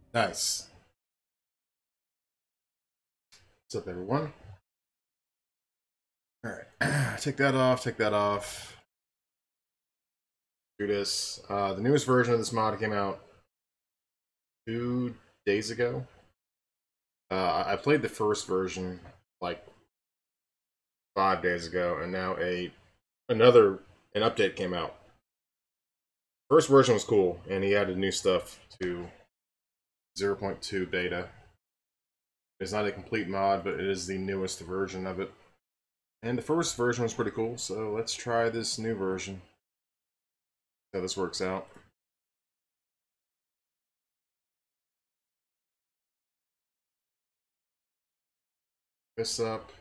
Nice. What's up, everyone? Alright, take that off, take that off. Do this. The newest version of this mod came out 2 days ago. I played the first version like 5 days ago, and now an update came out. First version was cool, and he added new stuff to 0.2 beta. It's not a complete mod, but it is the newest version of it. And the first version was pretty cool, so let's try this new version. See how this works out. This up.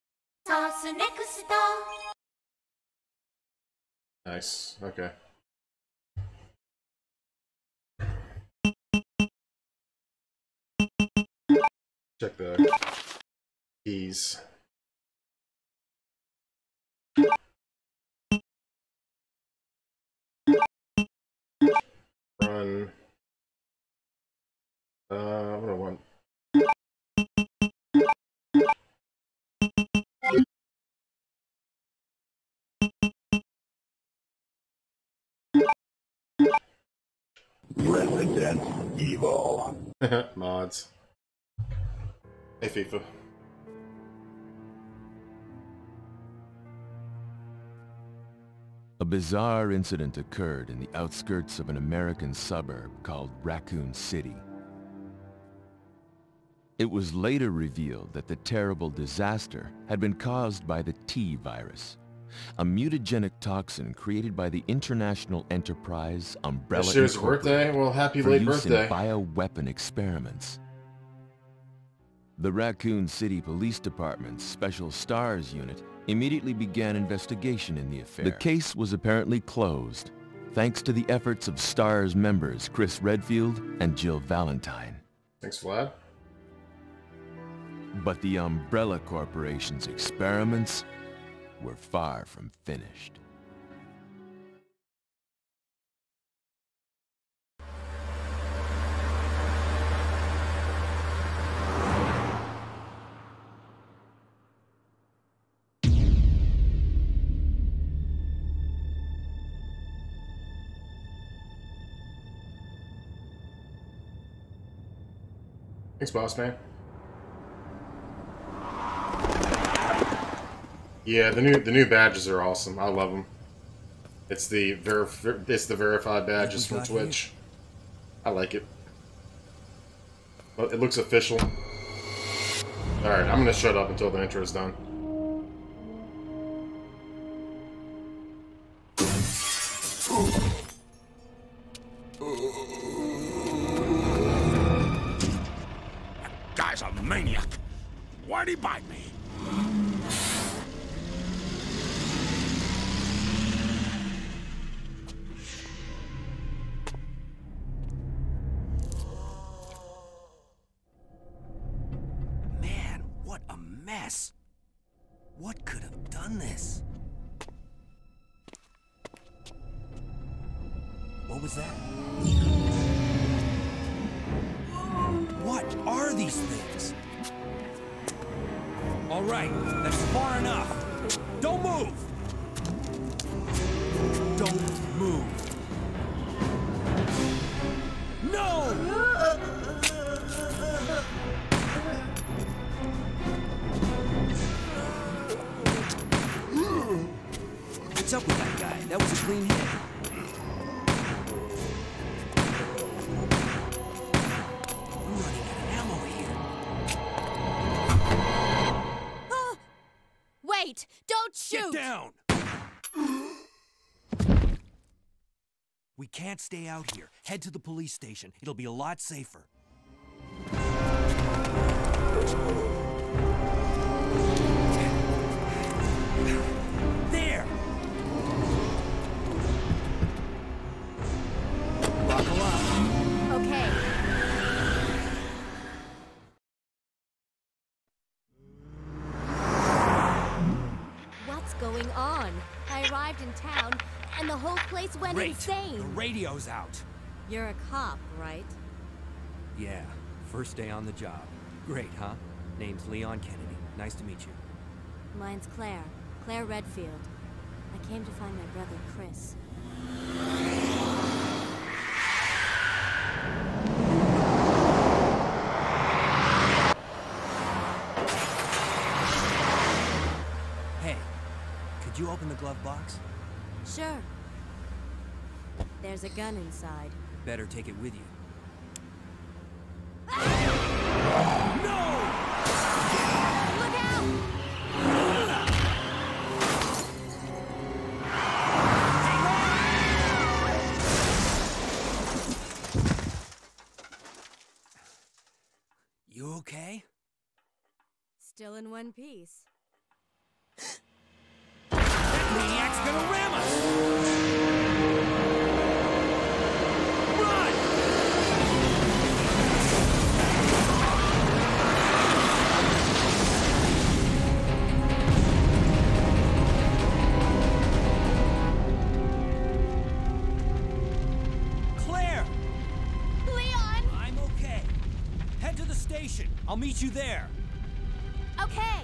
Nice, okay. Check the keys. Run. What do I want? Resident Evil. Mods. Hey, FIFA. A bizarre incident occurred in the outskirts of an American suburb called Raccoon City. It was later revealed that the terrible disaster had been caused by the T virus, a mutagenic toxin created by the international enterprise Umbrella This year's birthday? Well, happy late birthday. For use in bioweapon experiments. The Raccoon City Police Department's Special STARS unit immediately began investigation in the affair. The case was apparently closed, thanks to the efforts of STARS members Chris Redfield and Jill Valentine. Thanks, Vlad. But the Umbrella Corporation's experiments were far from finished. Thanks, boss man. Yeah, the new badges are awesome. I love them. It's the verified badges from Twitch. I like it. But it looks official. All right, I'm gonna shut up until the intro is done. Guy's a maniac. Why'd he bite me? Man, what a mess. What could have done this? What was that? What are these things? All right, that's far enough. Don't move! Don't move. No! What's up with that guy? That was a clean hit. Wait! Don't shoot! Get down! We can't stay out here. Head to the police station. It'll be a lot safer. There! Buckle up. Okay. What's going on? I arrived in town, and the whole place went Great. insane. The radio's out. You're a cop, right? Yeah, first day on the job. Great, huh? Name's Leon Kennedy. Nice to meet you. Mine's Claire. Claire Redfield. I came to find my brother, Chris. Hey, could you open the glove box? Sure. There's a gun inside. Better take it with you. Look out! You okay? Still in one piece. That maniac's gonna ram us! Run! Claire! Leon! I'm okay. Head to the station. I'll meet you there. Okay.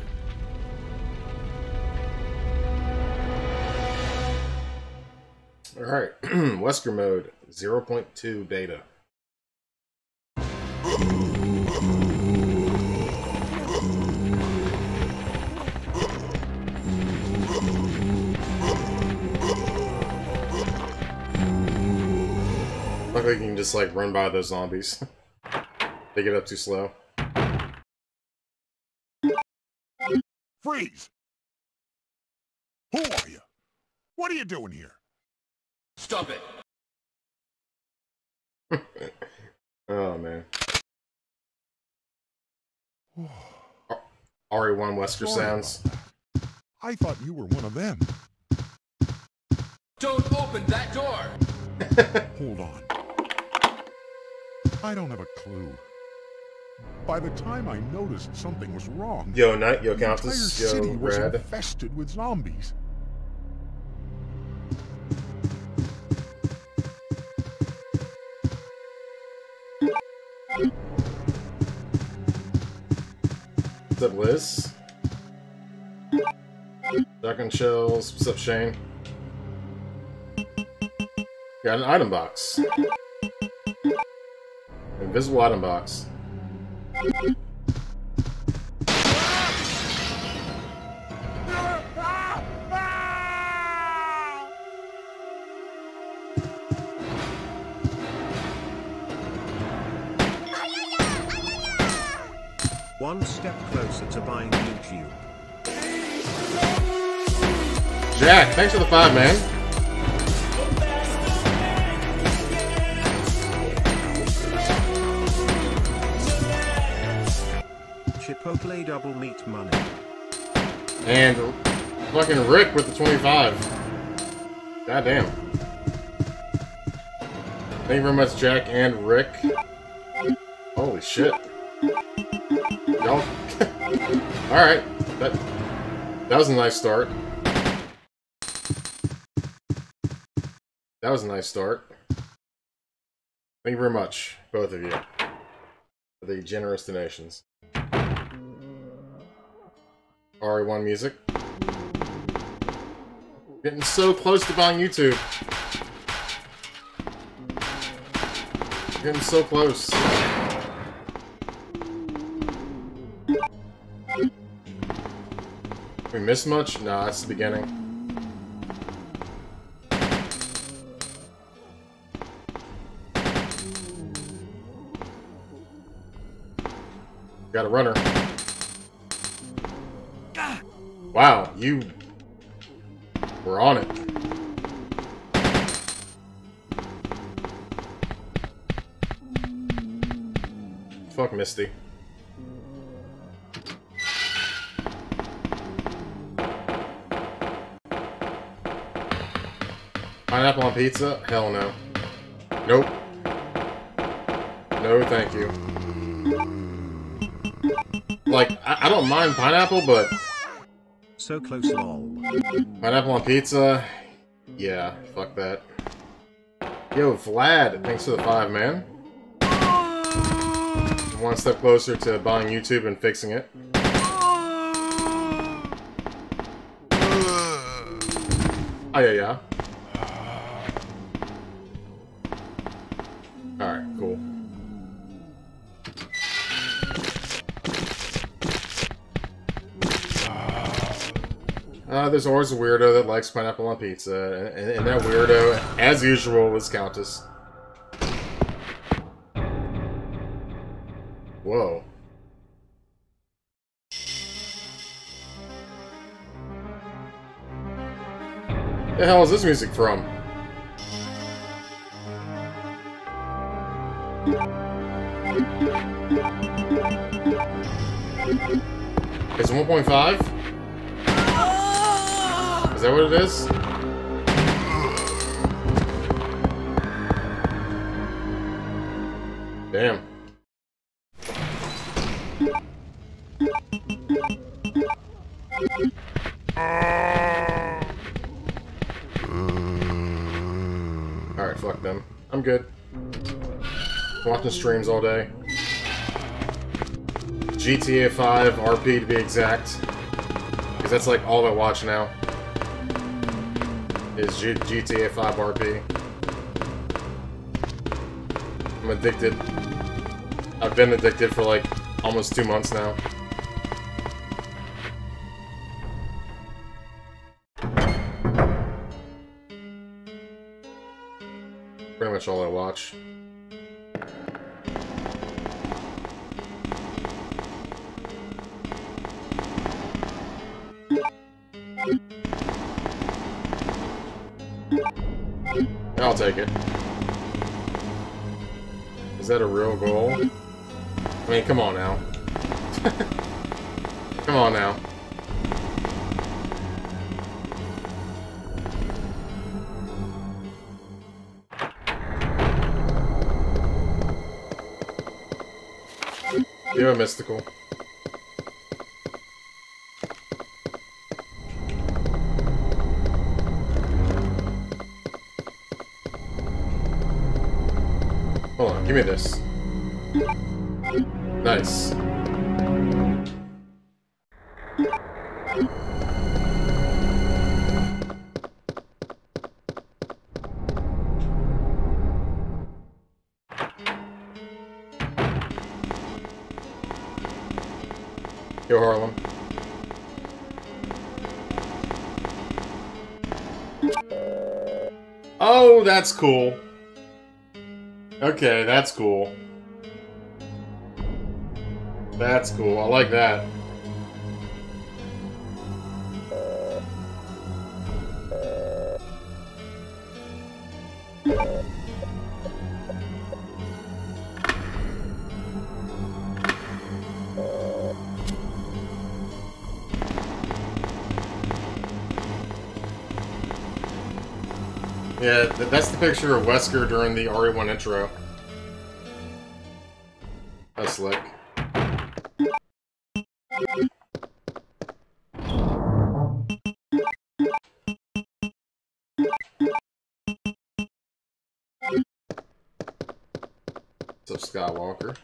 Alright, Wesker mode 0.2 beta. Look like you can just like run by those zombies. They get up too slow. Freeze! Who are you? What are you doing here? Stop it! Oh man. RE1 Wesker Sorry sounds. about that. I thought you were one of them. Don't open that door! Hold on. I don't have a clue. By the time I noticed something was wrong, Yo, Knight, yo, the entire Countess, city yo, was Red. infested with zombies. What's up, Liz? Shotgun shells. What's up, Shane? Got an item box. Invisible item box. One step closer to buying YouTube. Jack, thanks for the 5, man. Chipotle double meat money. And fucking Rick with the 25. Goddamn. Thank you very much, Jack and Rick. Holy shit. Y'all. Alright. That was a nice start. That was a nice start. Thank you very much, both of you, for the generous donations. RE1 music. Getting so close to buying YouTube. Getting so close. We missed much? Nah, that's the beginning. Got a runner. Wow, you were on it. Fuck Misty. Pineapple on pizza? Hell no. Nope. No, thank you. Like, I don't mind pineapple, but... So close, lol. Pineapple on pizza? Yeah, fuck that. Yo, Vlad, thanks for the 5, man. One step closer to buying YouTube and fixing it. Oh, yeah. Alright, cool. There's always a weirdo that likes pineapple on pizza, and that weirdo, as usual, was Countess. Whoa. The hell is this music from? Is it 1.5? Is that what it is? Damn. Alright, fuck them. I'm good. Watching streams all day. GTA 5 RP to be exact. Because that's like all I watch now. Is GTA 5 RP. I'm addicted. I've been addicted for like almost 2 months now. Pretty much all I watch. I'll take it. Is that a real goal? I mean, come on now. Come on now. You're a mystical. Hold on, give me this. Nice. Yo, Harlem. Oh, that's cool. Okay, that's cool. That's cool. I like that. Yeah, that's the picture of Wesker during the RE1 intro. That's slick. What's up, Skywalker?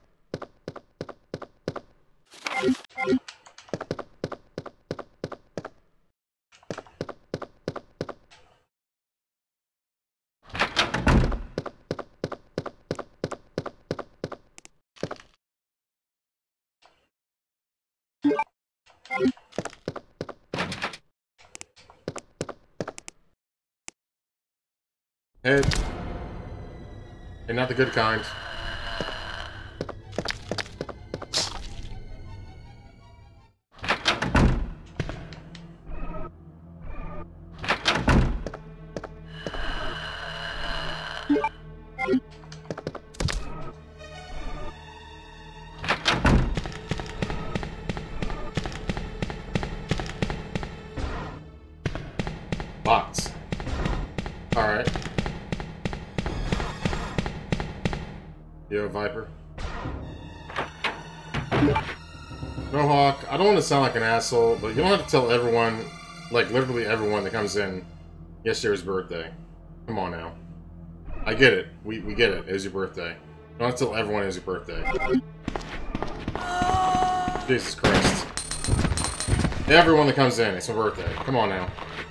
Hey. Hey, not the good kind. Lots. Alright. Yo, Viper. No, Hawk, I don't want to sound like an asshole, but you don't have to tell everyone, like literally everyone that comes in, yesterday's birthday. Come on now. I get it. We get it. It was your birthday. Not until everyone is your birthday. Jesus Christ. Everyone that comes in, it's my birthday. Come on now.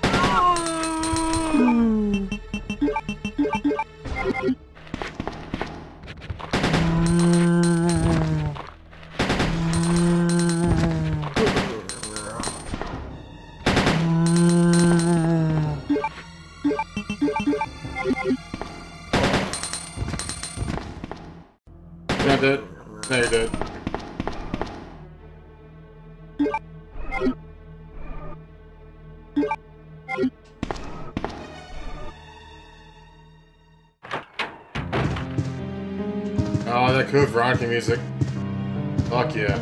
You're not dead? No, you're dead. Oh, that cool Veronica music. Fuck yeah.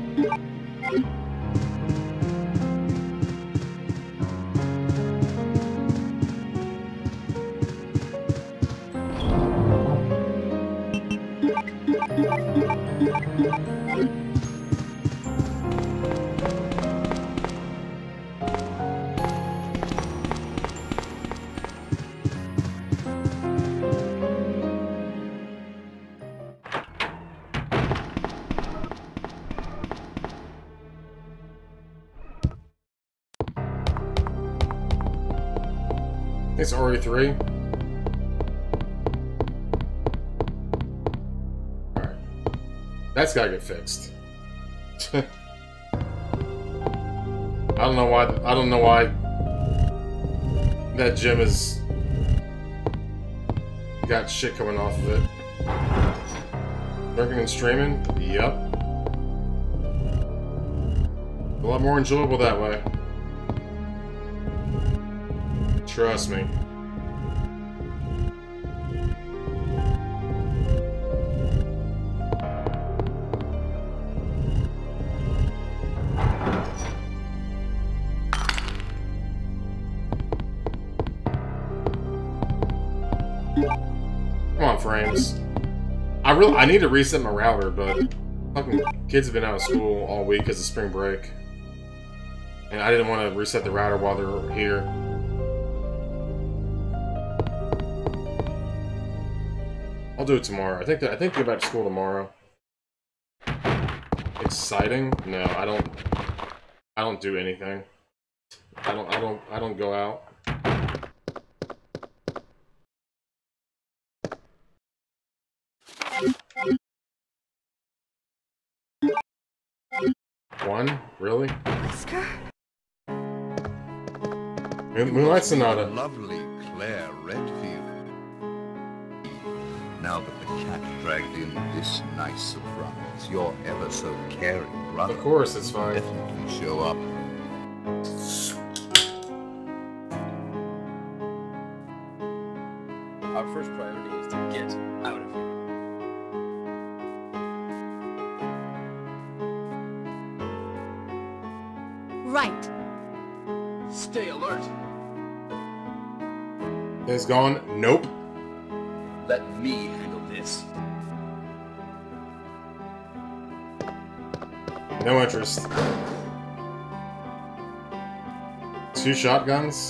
It's RE3. Alright. That's gotta get fixed. I don't know why that gym is got shit coming off of it. Drinking and streaming? Yep. A lot more enjoyable that way. Trust me. Come on, frames. I need to reset my router, but fucking kids have been out of school all week because of spring break. And I didn't want to reset the router while they were here. I'll do it tomorrow. I think go back to school tomorrow. Exciting? No, I don't do anything. I don't go out. One? Really? Wesker? Moonlight Sonata. Lovely Claire Redfield. Now that the cat dragged in this nice surprise, your ever so caring brother. Of course, it's fine. Definitely show up. Our first priority is to get out of here. Right. Stay alert. It's gone. Nope. Let me handle this. No interest. 2 shotguns?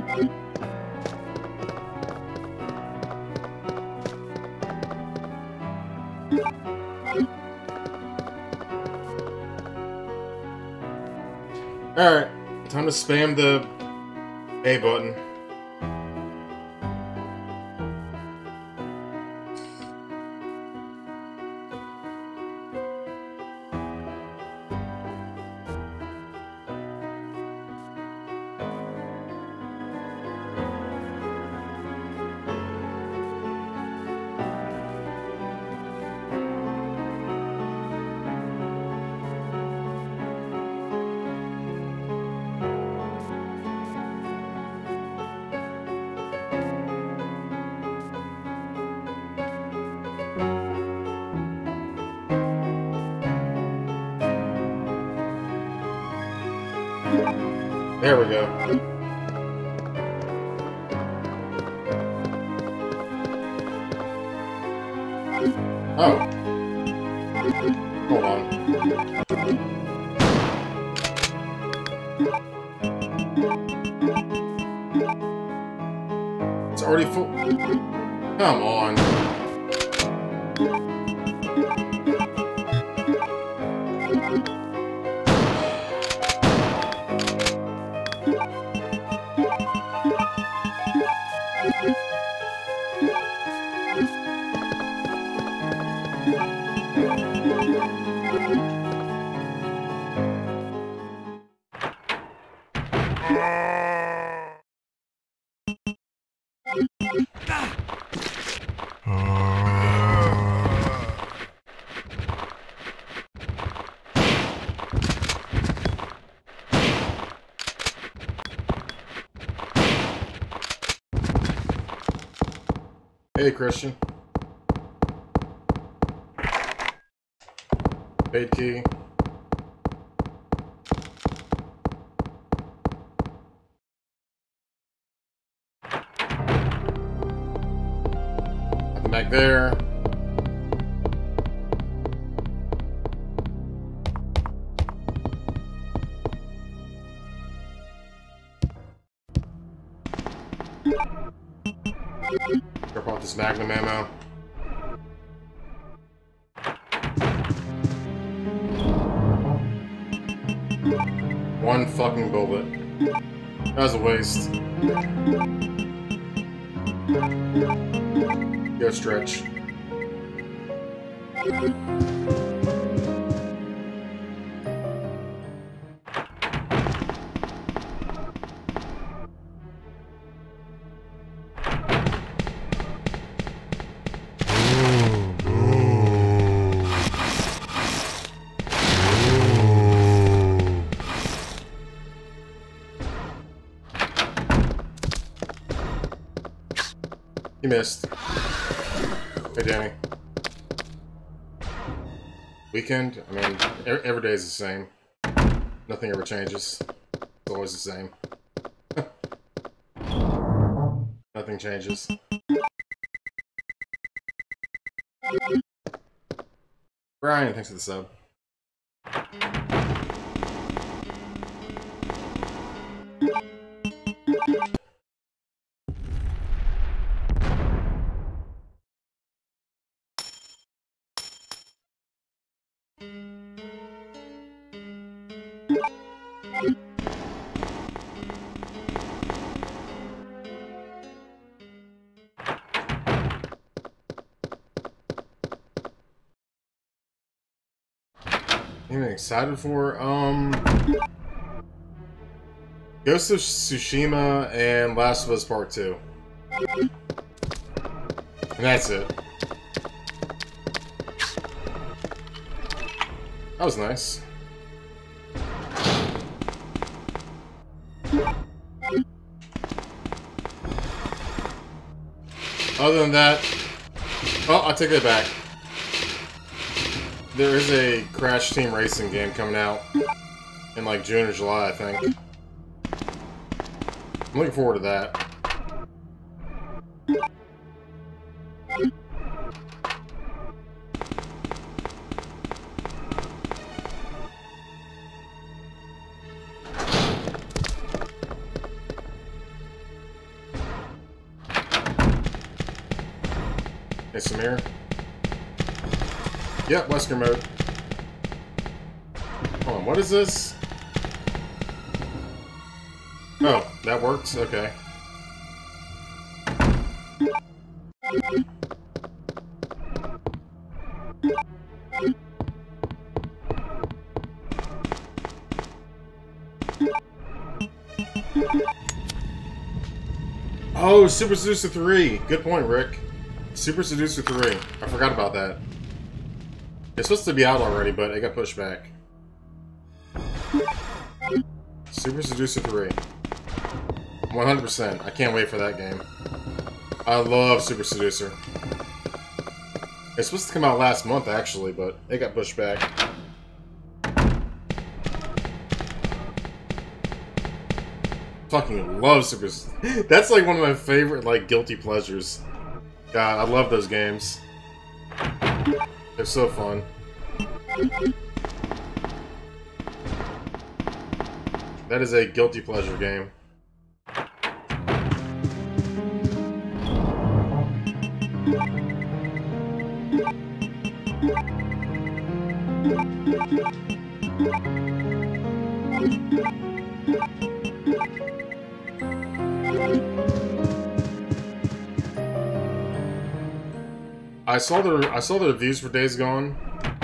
Alright, time to spam the A button. There we go. Oh. Hold on. It's already full. Come on. Hey, Christian. Paid key. Nothing back there. Drop off this Magnum ammo. One fucking bullet. That was a waste. Go stretch. You missed. Hey, Danny. Weekend? I mean, every day is the same. Nothing ever changes. It's always the same. Nothing changes. Brian, thanks for the sub. Anything excited for? Ghost of Tsushima and Last of Us Part 2. And that's it. That was nice. Other than that... Oh, I'll take that back. There is a Crash Team Racing game coming out in like June or July, I think. I'm looking forward to that. Hey, Samir. Yep, Wesker mode. Hold on, what is this? Oh, that works? Okay. Oh, Super Seducer 3! Good point, Rick. Super Seducer 3. I forgot about that. It's supposed to be out already, but it got pushed back. Super Seducer 3. 100%. I can't wait for that game. I love Super Seducer. It's supposed to come out last month, actually, but it got pushed back. Fucking love Super Seducer. That's like one of my favorite, like, guilty pleasures. God, I love those games. They're so fun. That is a guilty pleasure game. I saw the reviews for Days Gone,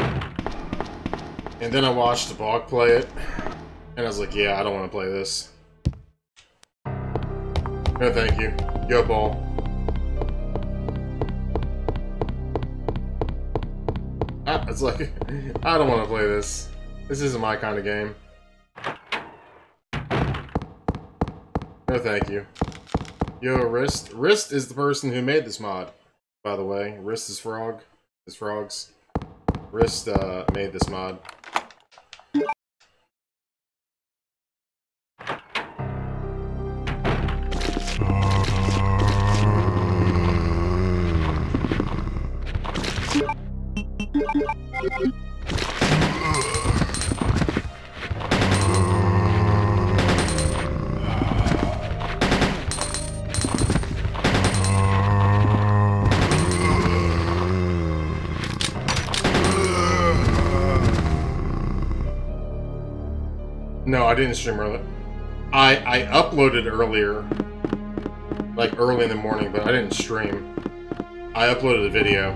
and then I watched the Bog play it, and I was like, yeah, I don't want to play this. No, thank you. Yo, Ball. It's like, I don't want to play this. This isn't my kind of game. No thank you. Yo, Wrist. Wrist is the person who made this mod, by the way. Wrist is frog. Is frogs. Wrist made this mod. No, I didn't stream earlier. I uploaded earlier, like early in the morning, but I didn't stream. I uploaded a video.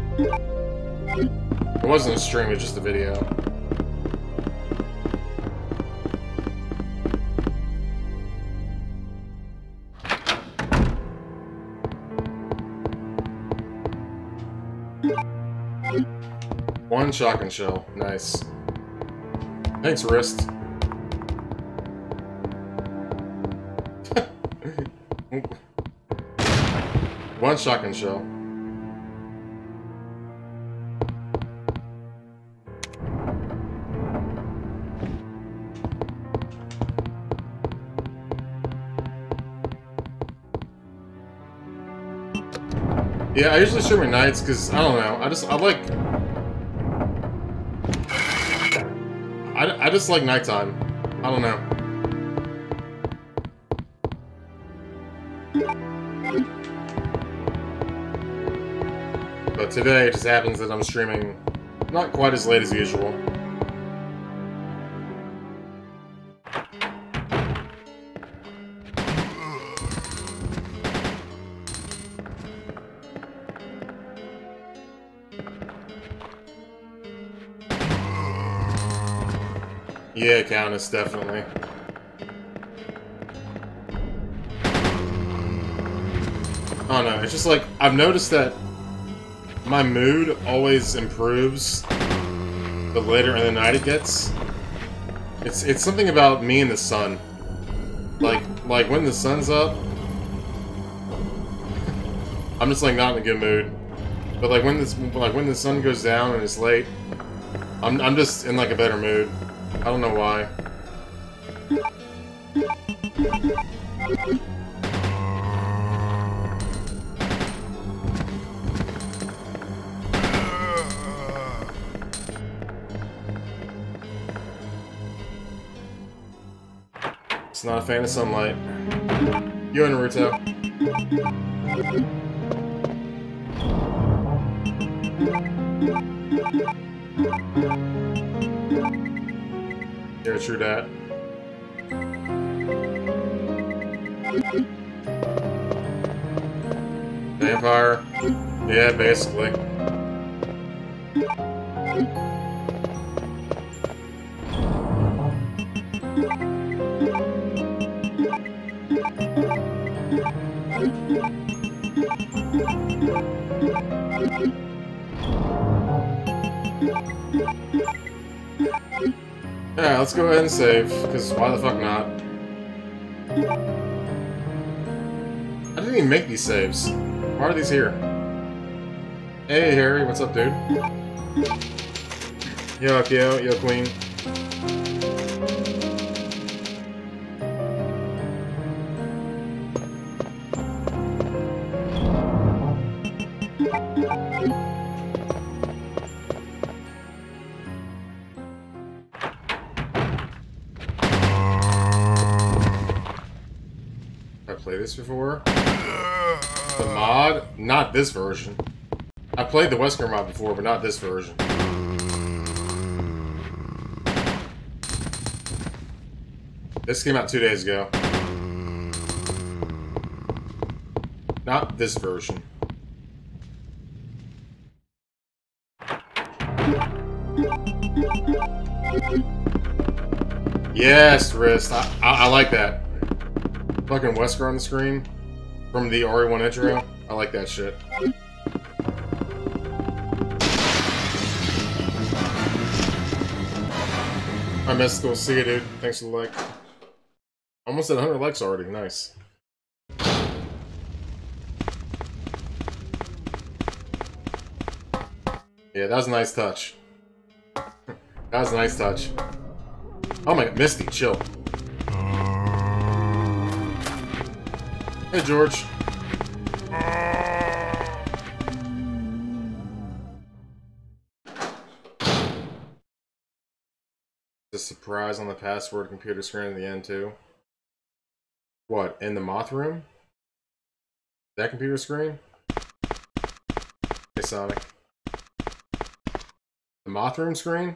It wasn't a stream, it was just a video. One shotgun shell. Nice. Thanks, Wrist. One shotgun shell. Yeah, I usually stream at nights because I don't know. I just like nighttime. I don't know. But today it just happens that I'm streaming not quite as late as usual. Yeah, Countess, definitely. I don't know, it's just like, I've noticed that my mood always improves the later in the night it gets. It's something about me and the sun. Like when the sun's up, I'm just like not in a good mood. But like when the sun goes down and it's late, I'm just in like a better mood. I don't know why. It's not a fan of sunlight. You and Naruto. Yeah, true that. Vampire. Yeah, basically. Yeah, let's go ahead and save, because why the fuck not? I didn't even make these saves. Why are these here? Hey, Harry, what's up, dude? Yo, Akio, yo, Queen. This before? The mod? Not this version. I played the Wesker mod before, but not this version. This came out 2 days ago. Not this version. Yes, Wrist. I like that. Fucking Wesker on the screen from the RE1 intro. I like that shit. I missed. Go see you, dude. Thanks for the like. Almost at 100 likes already. Nice. Yeah, that was a nice touch. That was a nice touch. Oh my god, Misty, chill. Hey, George. The surprise on the password computer screen at the end, too. What, in the moth room? That computer screen? Hey, Sonic. The moth room screen?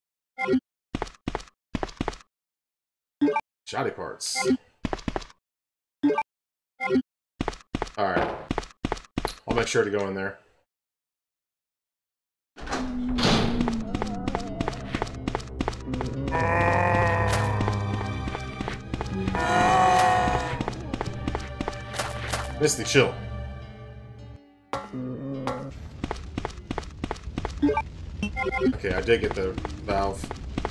Shoddy parts. Alright. I'll make sure to go in there. Misty, chill. Okay, I did get the valve.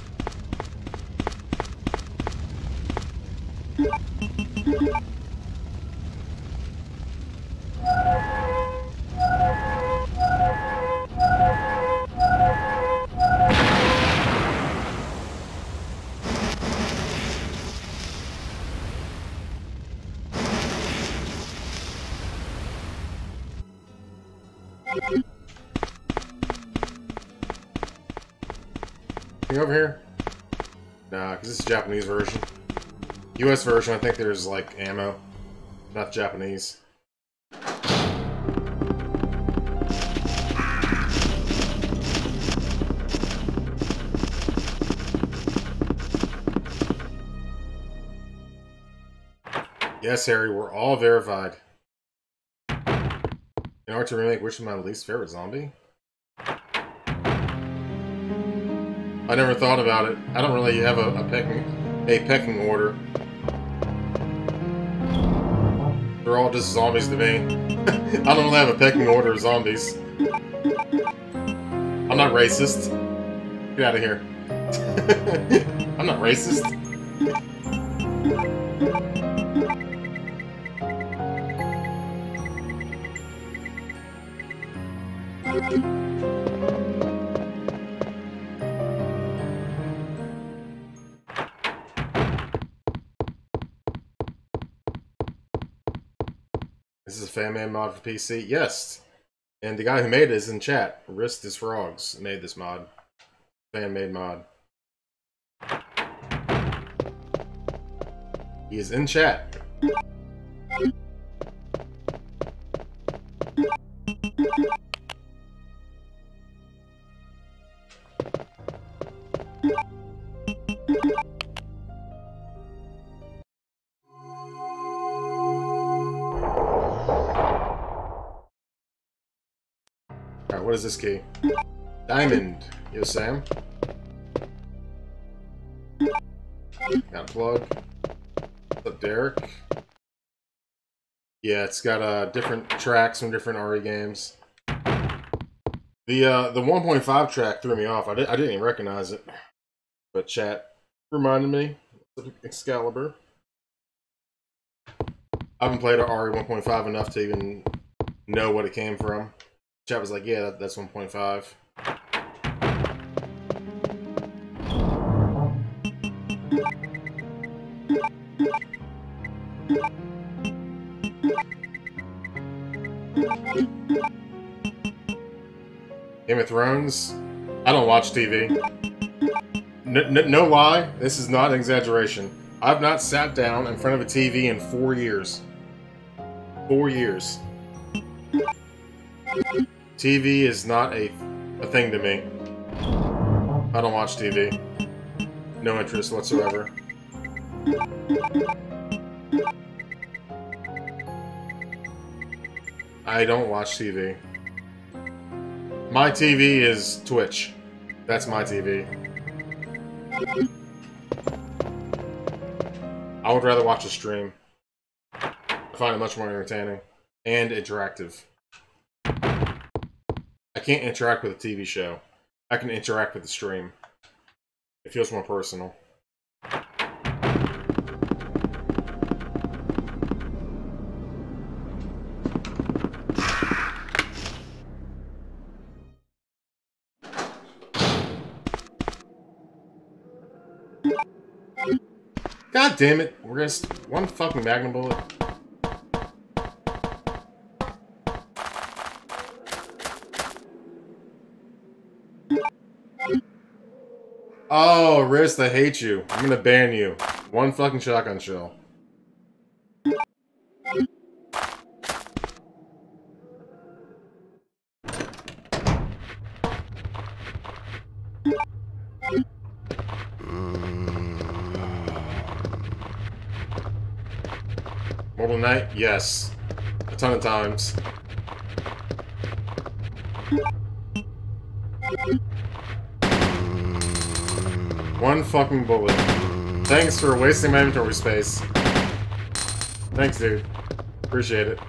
Over here? Nah, because it's a Japanese version. US version, I think there's like ammo. Not Japanese. Yes, Harry, we're all verified. In order to remake which is my least favorite zombie? I never thought about it. I don't really have a pecking order. They're all just zombies to me. I don't really have a pecking order of zombies. I'm not racist. Get out of here. I'm not racist. This is a fan-made mod for PC? Yes! And the guy who made it is in chat. Risked his Frogs made this mod. Fan-made mod. He is in chat. Alright, what is this key? Diamond. Yo, Sam. Got a plug. What's up, Derek? Yeah, it's got different tracks from different RE games. The 1.5 track threw me off. I didn't even recognize it. But chat reminded me of Excalibur. I haven't played a RE 1.5 enough to even know what it came from. Chat was like, yeah, that's 1.5. Game of Thrones? I don't watch TV. No lie, this is not an exaggeration. I've not sat down in front of a TV in 4 years. 4 years. TV is not a thing to me. I don't watch TV. No interest whatsoever. I don't watch TV. My TV is Twitch. That's my TV. I would rather watch a stream. I find it much more entertaining and interactive. I can't interact with a TV show. I can interact with the stream. It feels more personal. God damn it! We're gonna one fucking magnum bullet. Oh, Wrist, I hate you. I'm gonna ban you. One fucking shotgun shell. Mortal Knight? Yes. A ton of times. One fucking bullet. Thanks for wasting my inventory space. Thanks, dude. Appreciate it.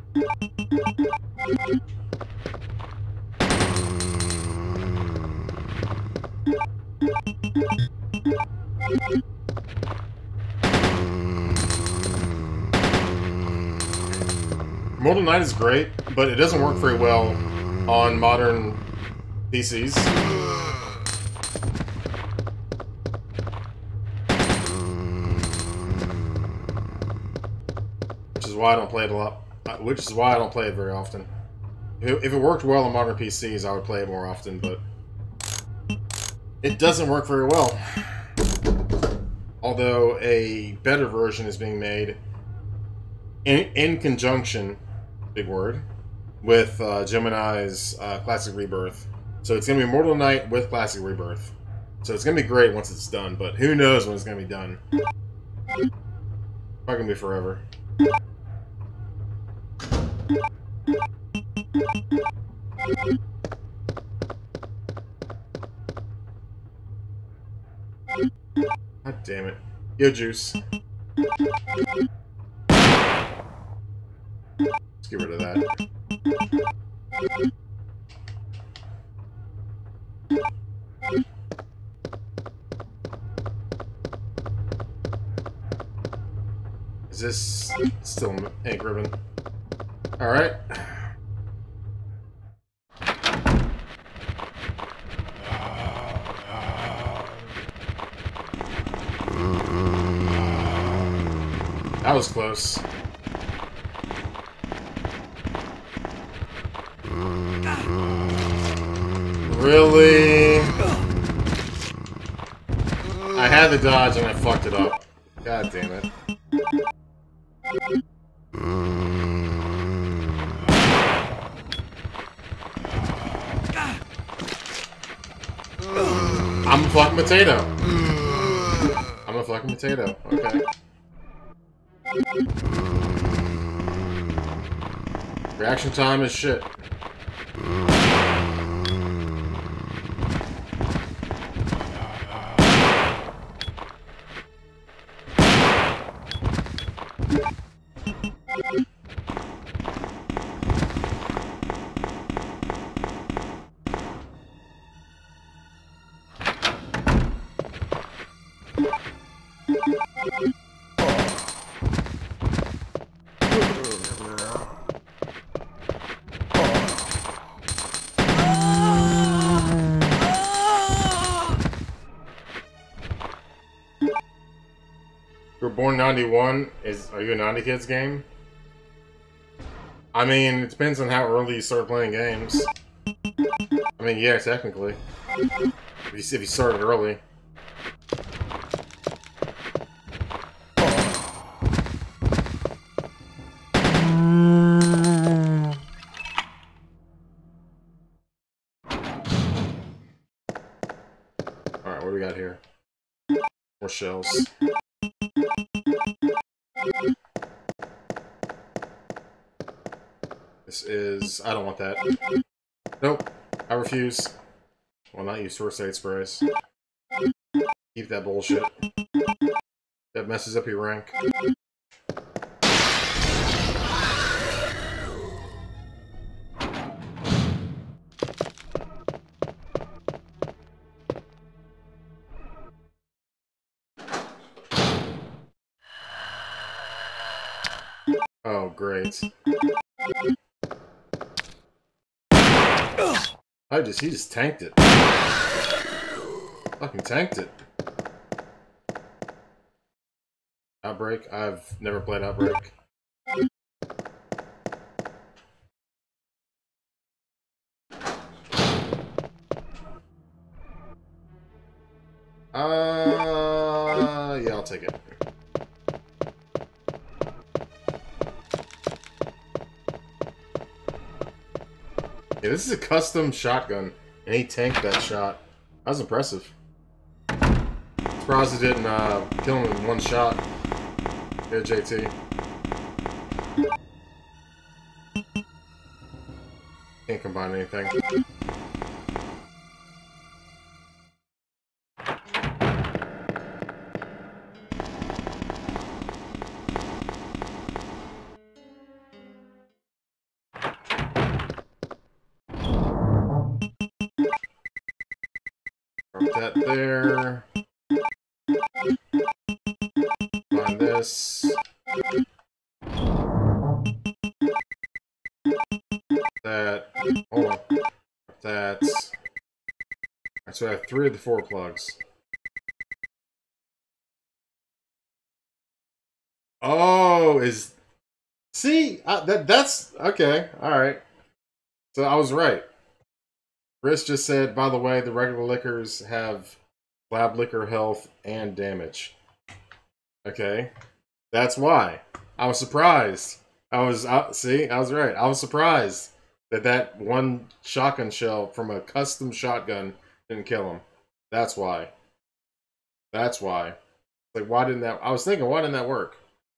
Mortal Knight is great, but it doesn't work very well on modern PCs. Which is why I don't play it a lot. Which is why I don't play it very often. If it worked well on modern PCs, I would play it more often, but it doesn't work very well. Although a better version is being made in conjunction, big word, with Gemini's Classic Rebirth. So it's going to be Mortal Knight with Classic Rebirth. So it's going to be great once it's done, but who knows when it's going to be done. Probably going to be forever. God damn it. Yo, Juice. Let's get rid of that. Is this still ink ribbon? Alright. That was close. Really? I had the dodge and I fucked it up. God damn it. I'm a fucking potato. I'm a fucking potato. Okay. Reaction time is shit. You were born 91. Are you a 90 Kids game? I mean, it depends on how early you start playing games. I mean, yeah, technically. If you started early. Alright, what do we got here? More shells. This is... I don't want that. Nope. I refuse. Well, not use first aid sprays. Keep that bullshit. That messes up your rank. great. He just tanked it. Fucking tanked it. Outbreak? I've never played Outbreak. Yeah, I'll take it. Yeah, this is a custom shotgun, and he tanked that shot. That was impressive. Surprised he didn't kill him in one shot. Here, JT. Can't combine anything. Drop that there. Find this. That. Hold on. That. Alright, so I have 3 of the 4 plugs. Oh, is... See? That's... Okay, alright. So I was right. Chris just said, by the way, the regular liquors have lab liquor health and damage. Okay. That's why. I was surprised. See, I was right. I was surprised that one shotgun shell from a custom shotgun didn't kill him. That's why. That's why. Like, why didn't that... I was thinking, why didn't that work?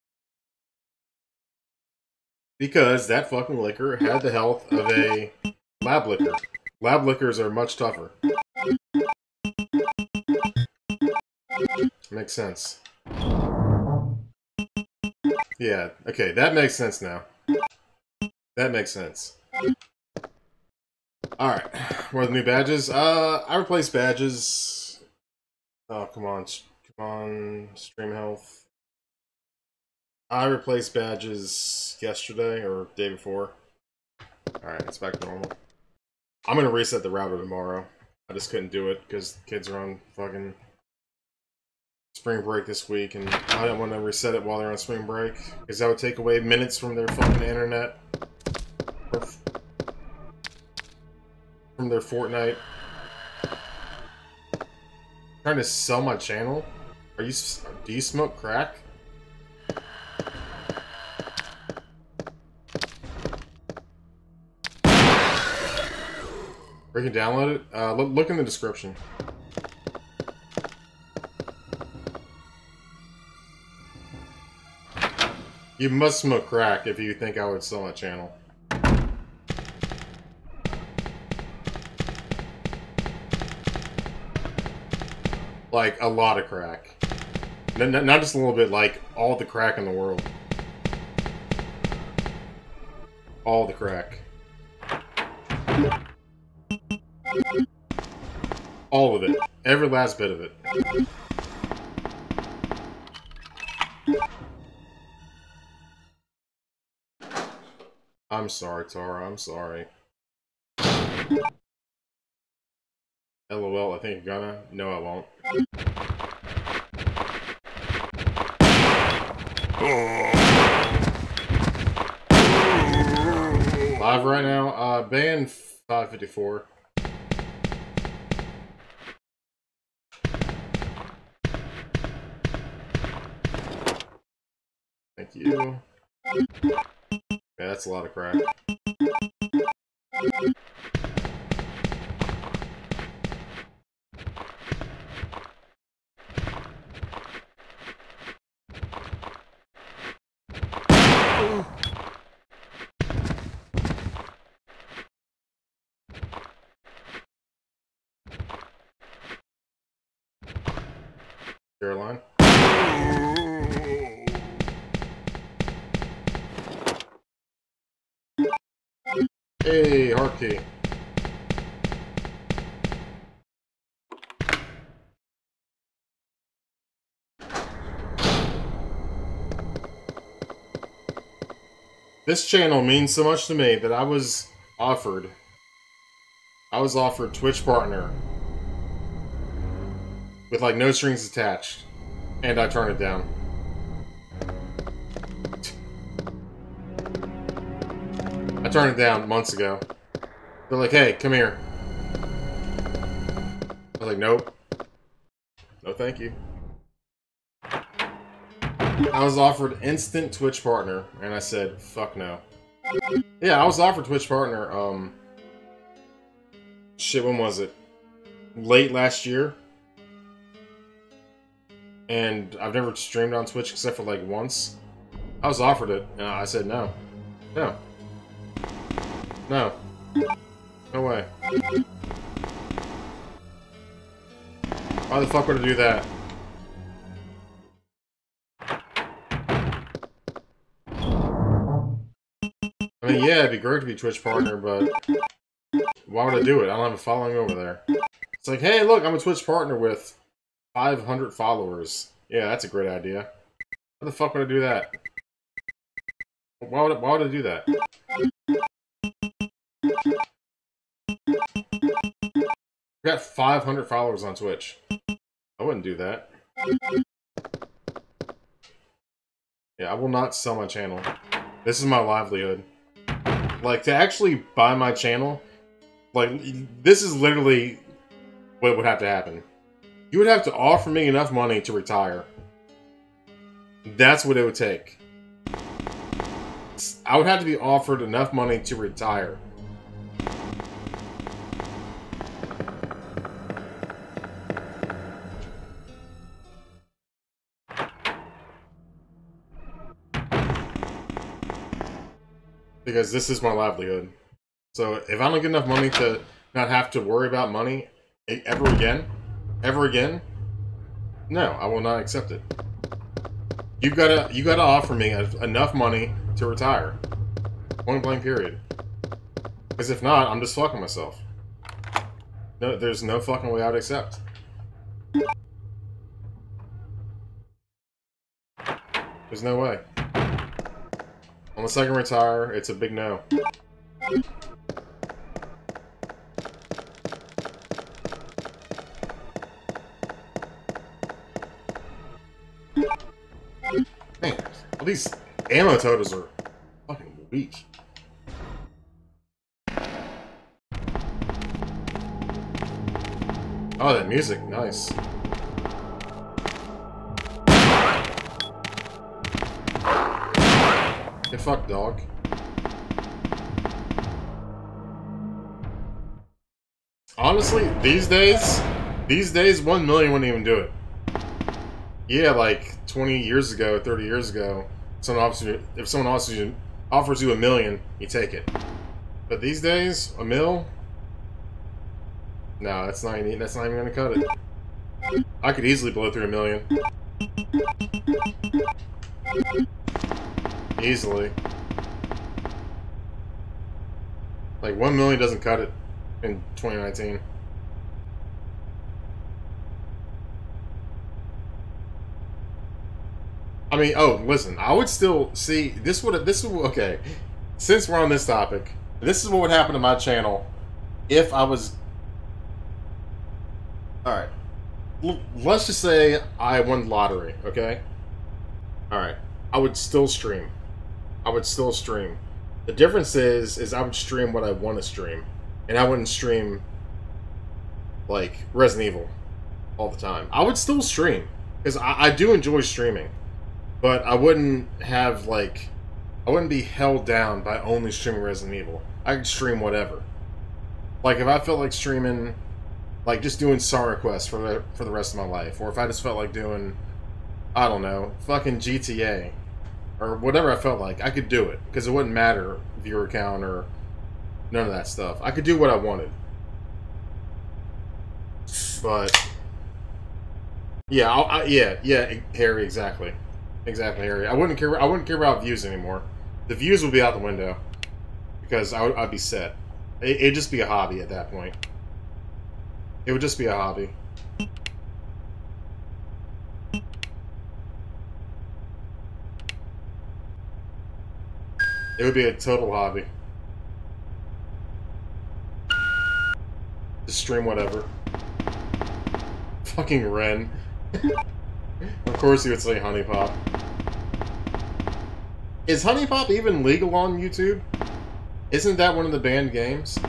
Because that fucking liquor had the health of a lab liquor. Lab liquors are much tougher. Makes sense. Yeah, okay, that makes sense now. That makes sense. Alright, what are the new badges? I replaced badges. Oh, come on. Come on, stream health. I replaced badges yesterday, or day before. Alright, it's back to normal. I'm gonna reset the router tomorrow. I just couldn't do it, because kids are on fucking spring break this week, and I don't want to reset it while they're on spring break, because that would take away minutes from their fucking internet. Or from their Fortnite. Trying to sell my channel? Do you smoke crack? Or you can download it? Look in the description. You must smoke crack if you think I would sell my channel. Like, a lot of crack. Not just a little bit, like, all the crack in the world. All the crack. All of it. Every last bit of it. I'm sorry, Tara. I'm sorry. LOL, I think you're gonna. No, I won't. Live right now. Band 554. Thank you. Yeah, that's a lot of crap. Caroline. Hey, heart key. This channel means so much to me that I was offered Twitch partner with like no strings attached, and I turned it down. I turned it down months ago. They're like, hey, come here. I was like, nope. No, thank you. I was offered instant Twitch partner, and I said, fuck no. Yeah, I was offered Twitch partner, shit, when was it? Late last year. And I've never streamed on Twitch except for, like, once. I was offered it, and I said no. No. No. No way. Why the fuck would I do that? I mean, yeah, it'd be great to be Twitch partner, but why would I do it? I don't have a following over there. It's like, hey, look, I'm a Twitch partner with 500 followers. Yeah, that's a great idea. Why the fuck would I do that? Why would I do that? I got 500 followers on Twitch. I wouldn't do that. Yeah, I will not sell my channel. This is my livelihood. Like, to actually buy my channel, like, this is literally what would have to happen. You would have to offer me enough money to retire. That's what it would take. I would have to be offered enough money to retire. Because this is my livelihood. So if I don't get enough money to not have to worry about money ever again, no, I will not accept it. You gotta offer me enough money to retire. Point blank period. Because if not, I'm just fucking myself. No, there's no fucking way I'd accept. There's no way. Unless I can retire, it's a big no. Man, all these ammo totals are fucking weak. Oh, that music, nice. Get fucked, dog. Honestly, these days, 1 million wouldn't even do it. Yeah, like 20 years ago, 30 years ago, if someone offers you 1 million, you take it. But these days, a mil? No, that's not even gonna cut it. I could easily blow through 1 million. Easily. Like, 1 million doesn't cut it in 2019. I mean, oh, listen, I would still see okay. Since we're on this topic, this is what would happen to my channel if I was. Alright. Let's just say I won the lottery, okay? Alright. I would still stream. The difference is I would stream what I want to stream. And I wouldn't stream, like, Resident Evil all the time. I would still stream. Because I do enjoy streaming. But I wouldn't have, like... I wouldn't be held down by only streaming Resident Evil. I could stream whatever. Like, if I felt like streaming... Like, just doing song requests for the rest of my life. Or if I just felt like doing... I don't know. Fucking GTA. Or whatever I felt like. I could do it. Because it wouldn't matter viewer count or... None of that stuff. I could do what I wanted. But... Yeah, yeah, Harry, exactly. Exactly, Harry. I wouldn't care about views anymore. The views would be out the window. Because I'd be set. It'd just be a hobby at that point. It would just be a hobby. It would be a total hobby. Just stream whatever. Fucking Ren. Of course he would say Honey Pop. Is Honey Pop even legal on YouTube? Isn't that one of the banned games?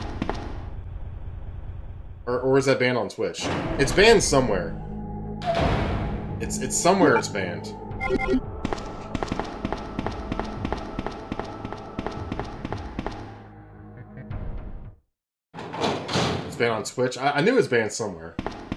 Or is that banned on Twitch? It's banned somewhere. It's somewhere it's banned. It's banned on Twitch. I knew it was banned somewhere.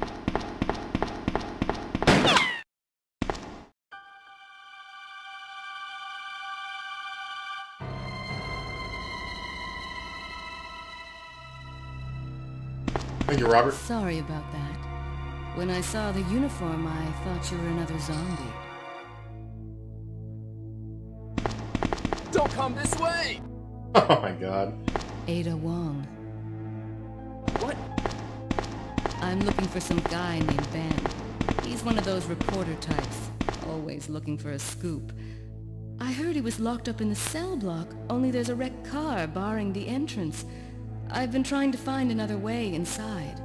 Thank you, Robert. Sorry about that. When I saw the uniform, I thought you were another zombie. Don't come this way! Oh my god. Ada Wong. What? I'm looking for some guy named Ben. He's one of those reporter types, always looking for a scoop. I heard he was locked up in the cell block, only there's a wrecked car barring the entrance. I've been trying to find another way inside.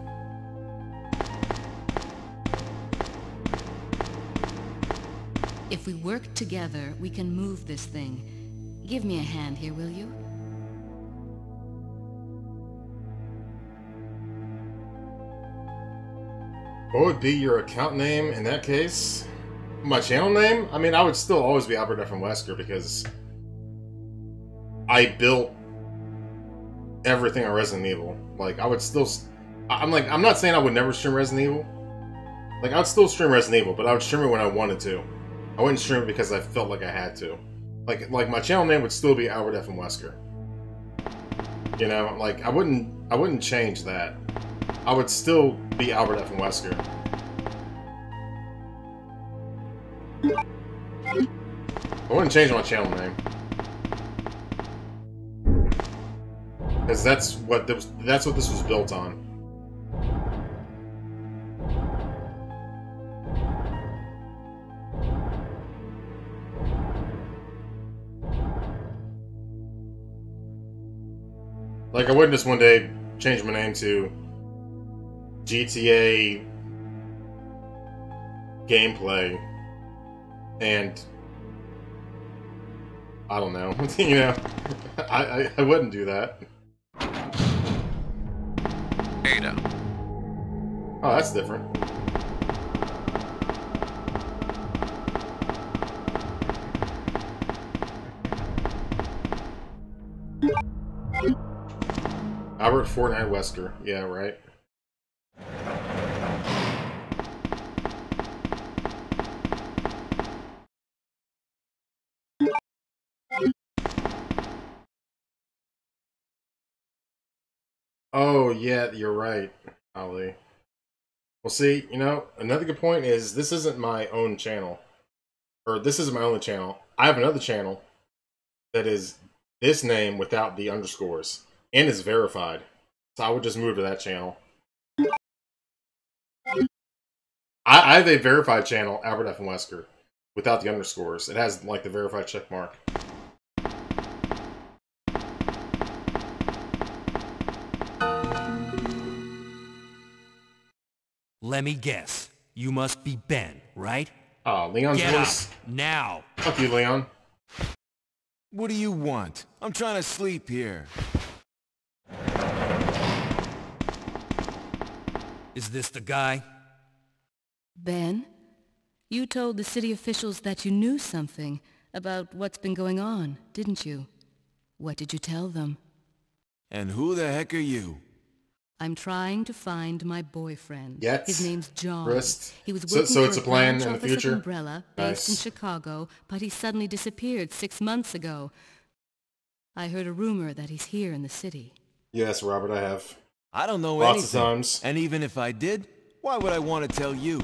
If we work together, we can move this thing. Give me a hand here, will you? What would be your account name in that case? My channel name? I mean, I would still always be Albert F. and Wesker because I built everything on Resident Evil. Like, I would still... I'm not saying I would never stream Resident Evil. Like, I would still stream Resident Evil, but I would stream it when I wanted to. I wouldn't stream it because I felt like I had to. Like my channel name would still be Albert F. and Wesker. You know, like, I wouldn't change that. I would still be Albert F. and Wesker. I wouldn't change my channel name. Because that's what this was built on. Like, I wouldn't just one day change my name to GTA Gameplay and I don't know. You know, I wouldn't do that. Ada. Oh, that's different. Albert Fortnite Wesker. Yeah, right. Oh, yeah, you're right, Ali. Well, see, you know, another good point is this isn't my own channel. Or this isn't my only channel. I have another channel that is this name without the underscores. And is verified. So I would just move to that channel. I have a verified channel, Albert F. and Wesker, without the underscores. It has, like, the verified check mark. Let me guess. You must be Ben, right? Oh, Leon's Get voice. up, now! Fuck you, Leon. What do you want? I'm trying to sleep here. Is this the guy? Ben? You told the city officials that you knew something about what's been going on, didn't you? What did you tell them? And who the heck are you? I'm trying to find my boyfriend. Yes. His name's John. Wrist. He was So working it's for a plan branch in the office future? of Umbrella, based in Nice. Chicago, but he suddenly disappeared 6 months ago. I heard a rumor that he's here in the city. Yes, Robert, I have. I don't know Lots anything. of times. And even if I did, why would I want to tell you?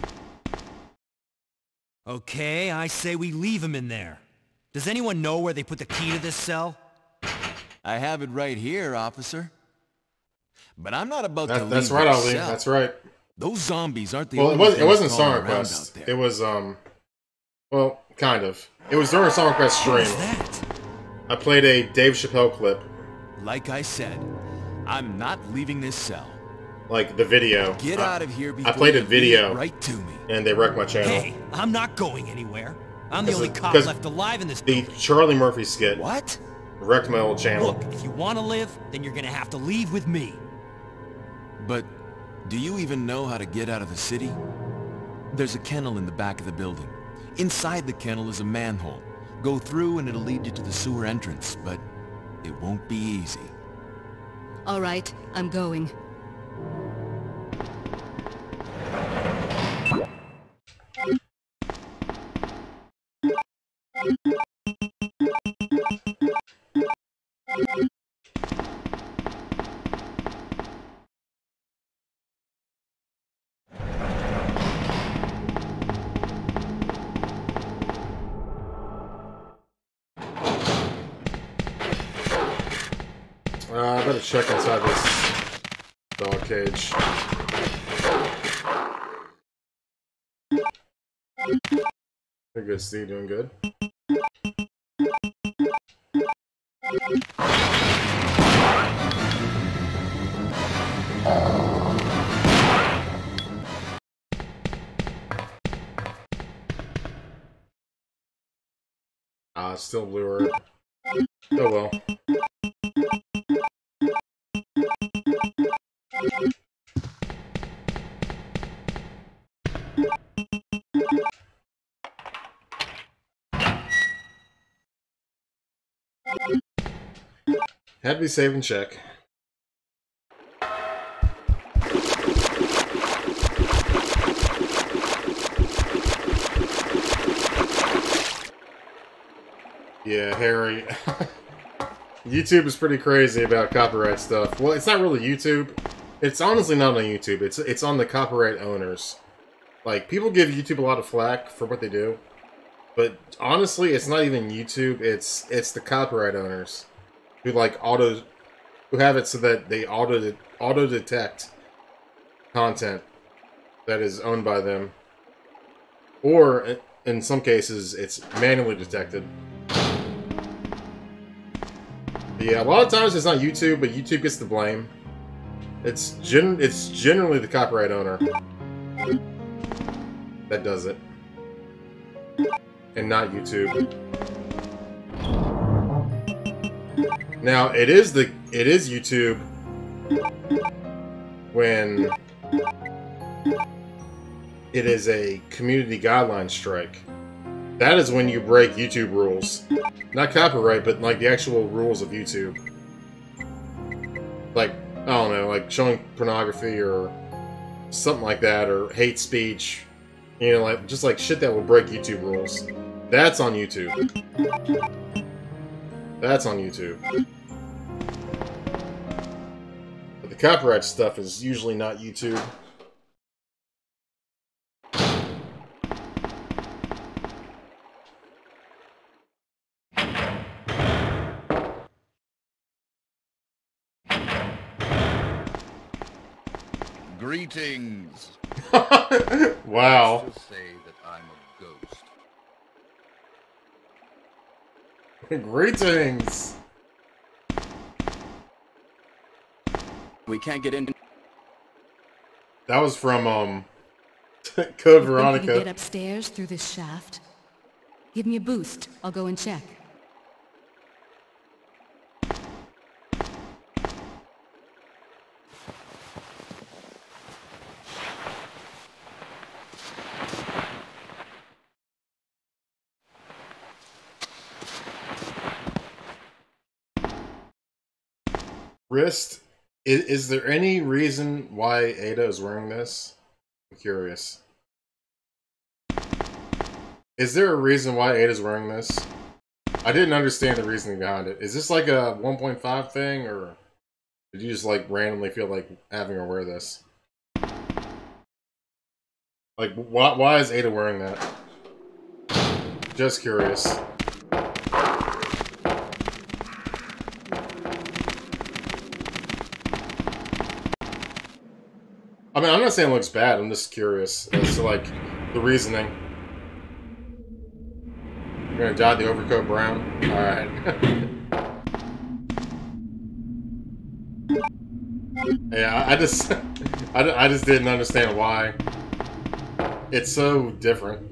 Okay, I say we leave him in there. Does anyone know where they put the key to this cell? I have it right here, officer. But I'm not about to leave That's right, your Ali. cell. That's right. Those zombies aren't the Well, only it wasn't things Song crawling around Request. out there. It was, well, kind of. It was during Song Request stream. What's that? I played a Dave Chappelle clip. Like I said, I'm not leaving this cell. Like the video. Get out of here before I played a you video lead right to me. and they wrecked my channel. Hey, I'm not going anywhere. I'm the only cop because left alive in this The building. Charlie Murphy skit What? wrecked my old channel. Look, if you want to live, then you're gonna have to leave with me. But do you even know how to get out of the city? There's a kennel in the back of the building. Inside the kennel is a manhole. Go through and it'll lead you to the sewer entrance, but it won't be easy. All right, I'm going. I better check inside this dog cage. You're good, Steve. Doing good. Still blue herb. Oh well. Had to be save and check. Yeah, Harry. YouTube is pretty crazy about copyright stuff. Well, it's not really YouTube. It's honestly not on YouTube. It's on the copyright owners. Like, people give YouTube a lot of flack for what they do. But honestly, it's not even YouTube. It's the copyright owners who who have it so that they auto detect content that is owned by them, or in some cases, it's manually detected. Yeah, a lot of times it's not YouTube, but YouTube gets the blame. It's generally the copyright owner that does it, and not YouTube. Now, it is YouTube when it is a community guideline strike. That is when you break YouTube rules. Not copyright, but like the actual rules of YouTube. Like, I don't know, like showing pornography or something like that, or hate speech. You know, like just like shit that will break YouTube rules. That's on YouTube. That's on YouTube. But the copyright stuff is usually not YouTube. Greetings. Wow. Let's just say that I'm a ghost. Greetings. We can't get in. That was from Code You think you Veronica. can get upstairs through this shaft? Give me a boost. I'll go and check. Wrist. Is there any reason why Ada is wearing this? I'm curious. Is there a reason why Ada's wearing this? I didn't understand the reasoning behind it. Is this like a 1.5 thing, or did you just like randomly feel like having her wear this? Like, why is Ada wearing that? Just curious. I mean, I'm not saying it looks bad. I'm just curious as to, like, the reasoning. You're gonna dye the overcoat brown? Alright. Yeah, I just, I just didn't understand why it's so different.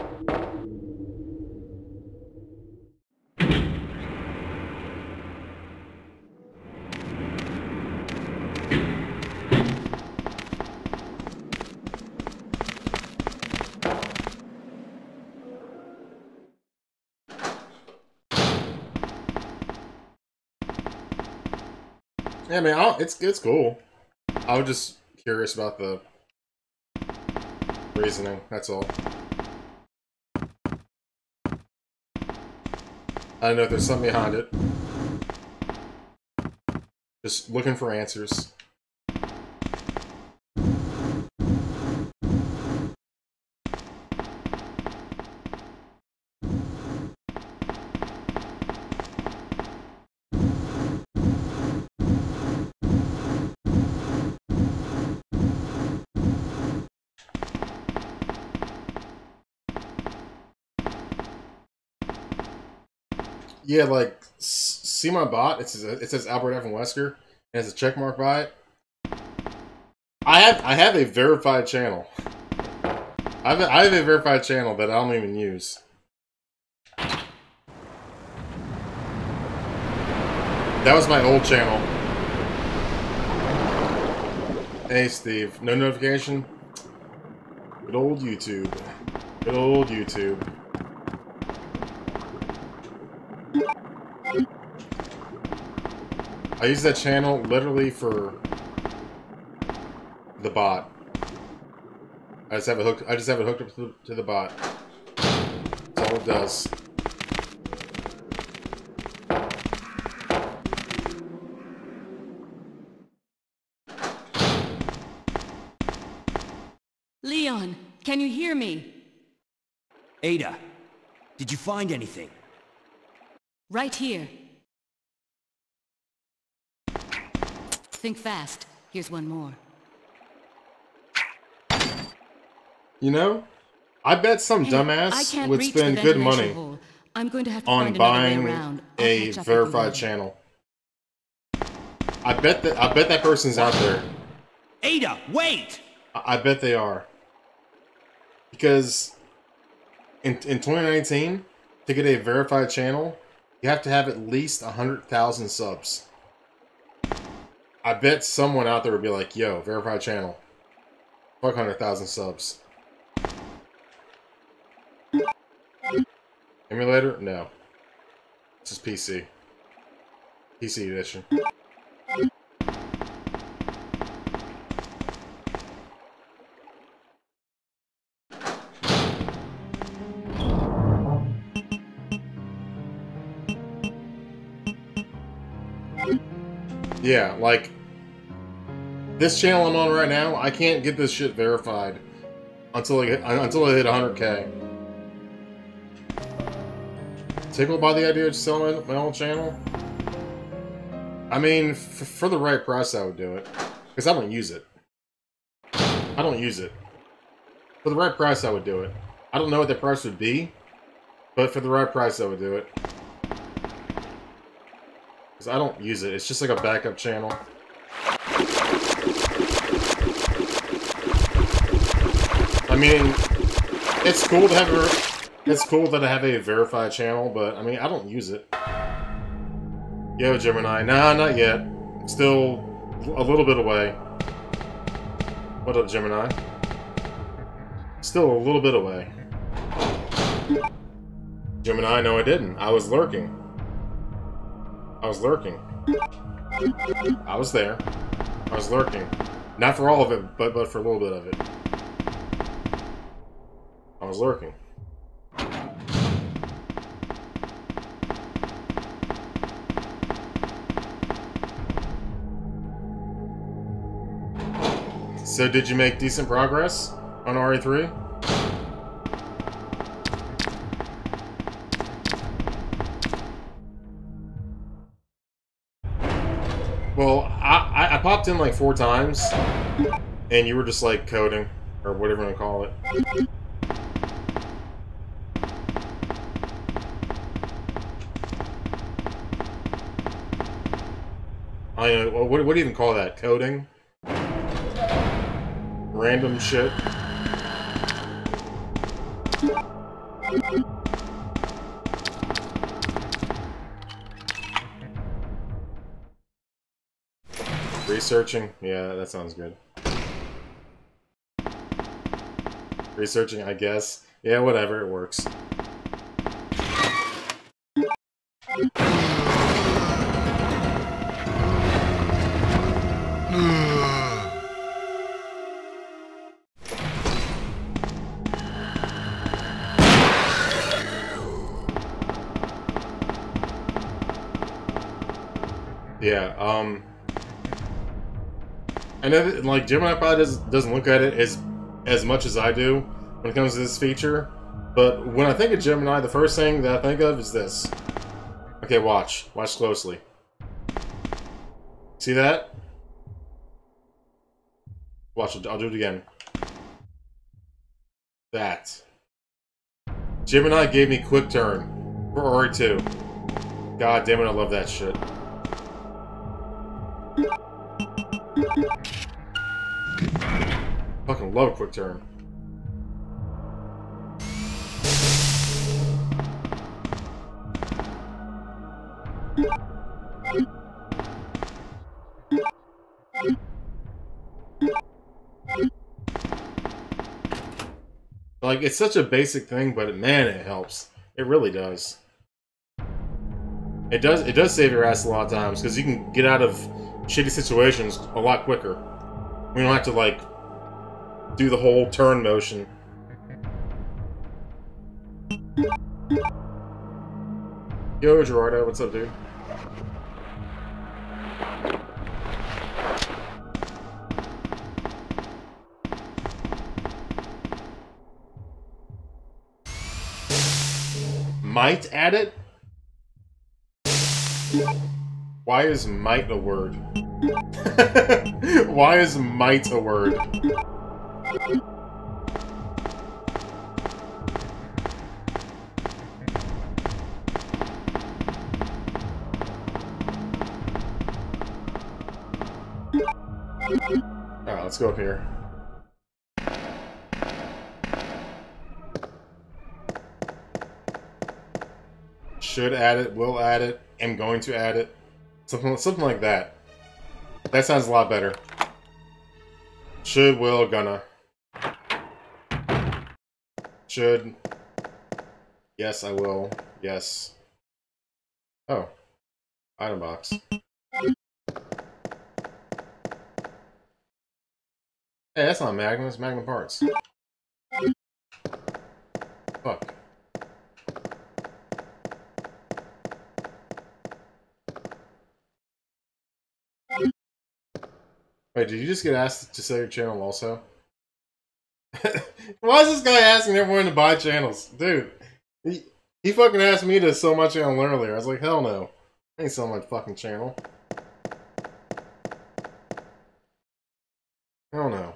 Yeah, I mean, it's cool. I was just curious about the reasoning. That's all. I don't know if there's something behind it. Just looking for answers. Yeah, like, see my bot? It says Albert F. and Wesker, and it's a check mark by it. I have a verified channel. I have a verified channel that I don't even use. That was my old channel. Hey, Steve. No notification? Good old YouTube. Good old YouTube. I use that channel literally for the bot. I just have it hooked up to the bot. That's all it does. Leon, can you hear me? Ada, did you find anything? Right here. Think fast. Here's one more. You know, I bet some dumbass would spend good money I'm going to have to on find another way buying around. a verified channel. I bet that person's out there. Ada, wait! I bet they are. Because in 2019, to get a verified channel, you have to have at least 100,000 subs. I bet someone out there would be like, yo, verified channel. Fuck 100,000 subs. Emulator? No. This is PC. PC edition. Yeah, like, this channel I'm on right now, I can't get this shit verified until I hit 100K. Tickled by the idea of selling my own channel? I mean, for the right price, I would do it. Because I don't use it. I don't use it. For the right price, I would do it. I don't know what that price would be, but for the right price, I would do it. Because I don't use it. It's just like a backup channel. I mean, it's cool to have it's cool that I have a verified channel, but I mean, I don't use it. Yo, Gemini. Nah, not yet. Still a little bit away. What up, Gemini? Still a little bit away. Gemini, no I didn't. I was lurking. I was lurking. I was there. I was lurking. Not for all of it, but for a little bit of it. I was lurking. So did you make decent progress on RE3? Well, I popped in like 4 times, and you were just like coding, or whatever you want to call it. I don't know, what do you even call that? Coding? Random shit. Researching? Yeah, that sounds good. Researching, I guess. Yeah, whatever, it works. Yeah, I know that, like, Gemini probably doesn't look at it as much as I do when it comes to this feature, but when I think of Gemini, the first thing that I think of is this. Okay, watch. Watch closely. See that? Watch, I'll do it again. That. Gemini gave me quick turn for RE2. God damn it, I love that shit. Fucking love quick turn. Like, it's such a basic thing, but man, it helps. It really does. It does save your ass a lot of times, because you can get out of shitty situations a lot quicker. We don't have to, like, do the whole turn motion. Yo, Gerardo, what's up, dude? Might add it? Why is might a word? Why is might a word? Alright, let's go up here. Should add it, will add it, am going to add it. Something like that. That sounds a lot better. Should, will, gonna. Should. Yes, I will. Yes. Oh. Item box. Hey, that's not Magnum, it's Magnum parts. Fuck. Wait, did you just get asked to sell your channel also? Why is this guy asking everyone to buy channels? Dude, he fucking asked me to sell my channel earlier. I was like, hell no. I ain't selling my fucking channel. Hell no.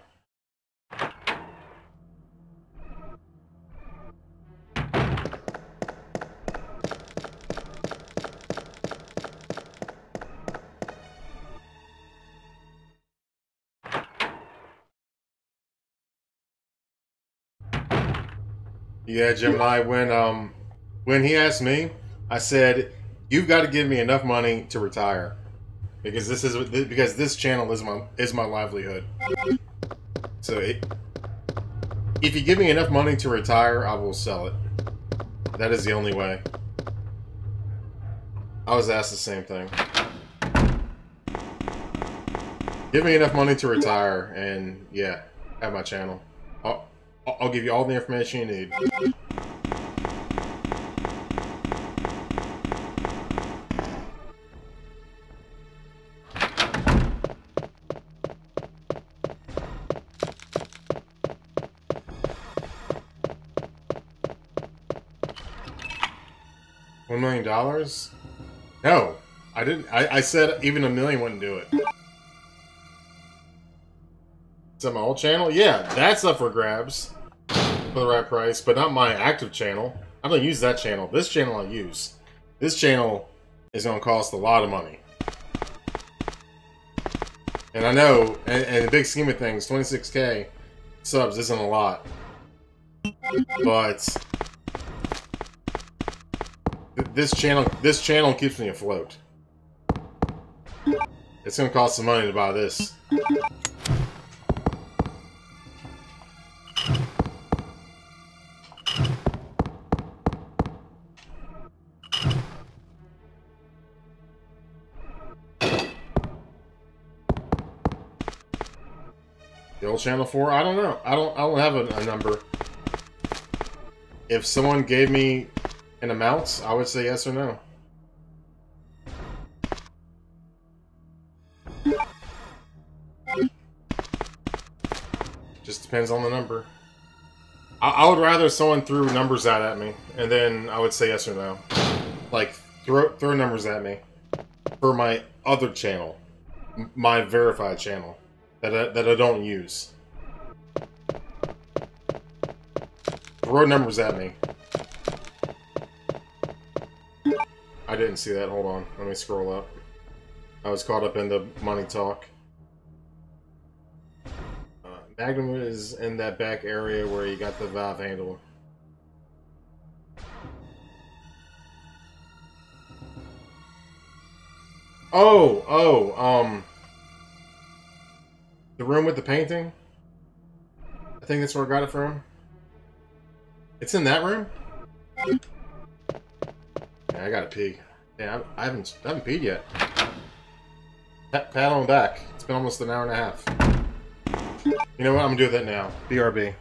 Yeah, Gemini, when he asked me, I said, you've got to give me enough money to retire. Because this channel is my livelihood. So if you give me enough money to retire, I will sell it. That is the only way. I was asked the same thing. Give me enough money to retire, and yeah, have my channel. I'll give you all the information you need. $1 million? No, I didn't. I said even 1 million wouldn't do it. Is that my old channel? Yeah, that's up for grabs for the right price, but not my active channel. I don't use that channel. This channel I use. This channel is going to cost a lot of money. And I know, in the big scheme of things, 26K subs isn't a lot. But this channel keeps me afloat. It's gonna cost some money to buy this. The old channel 4? I don't know. I don't have a number. If someone gave me an amount, I would say yes or no. Just depends on the number. I would rather someone threw numbers out at me, and then I would say yes or no. Like, throw numbers at me for my other channel, my verified channel that I don't use. Throw numbers at me. I didn't see that. Hold on. Let me scroll up. I was caught up in the money talk. Magnum is in that back area where you got the valve handle. The room with the painting? I think that's where I got it from. It's in that room? Yeah, I gotta pee. Yeah, I haven't peed yet. Pat on the back. It's been almost an hour and a half. You know what? I'm gonna do that now. BRB.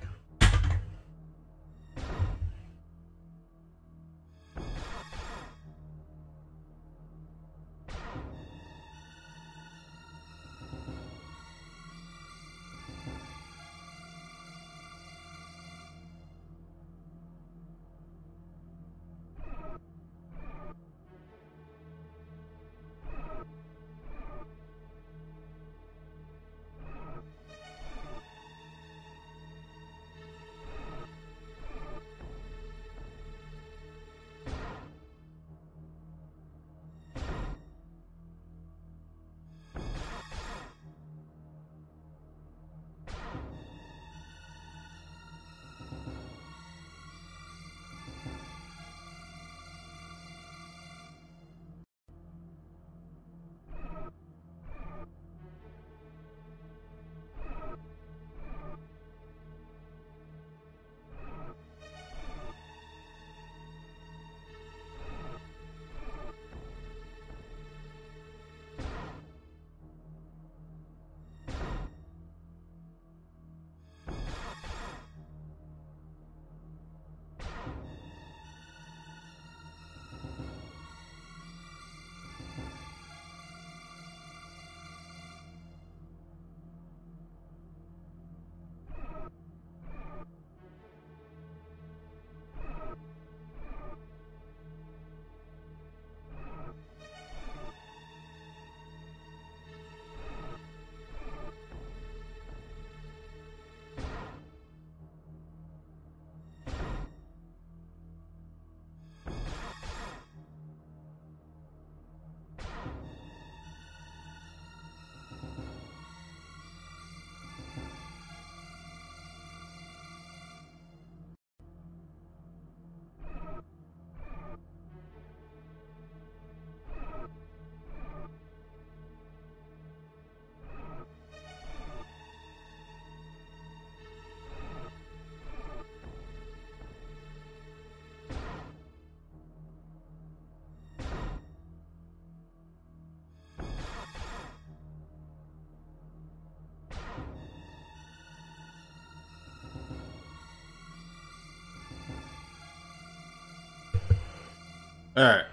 Alright.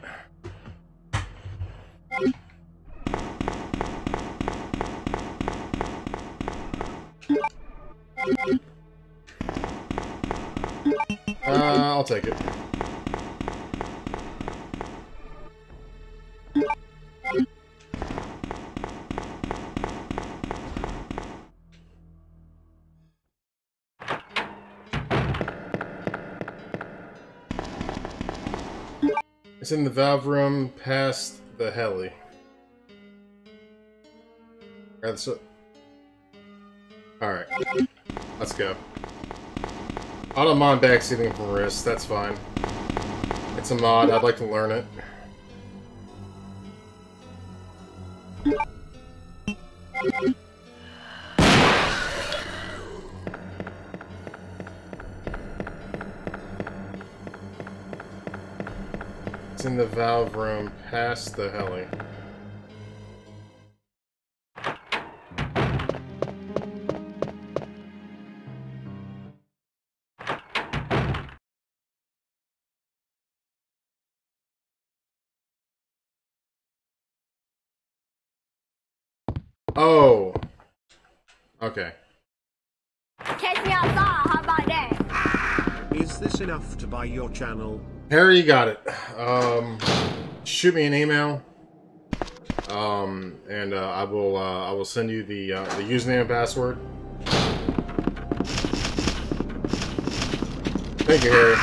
I'll take it. It's in the valve room past the heli. Alright, so Alright. Let's go. I don't mind backseating from wrist, that's fine. It's a mod, I'd like to learn it. It's in the valve room, past the heli. Oh. Okay. Catch me outside, how about that? Is this enough to buy your channel? Harry, you got it. Shoot me an email. And I will send you the username and password. Thank you, Harry.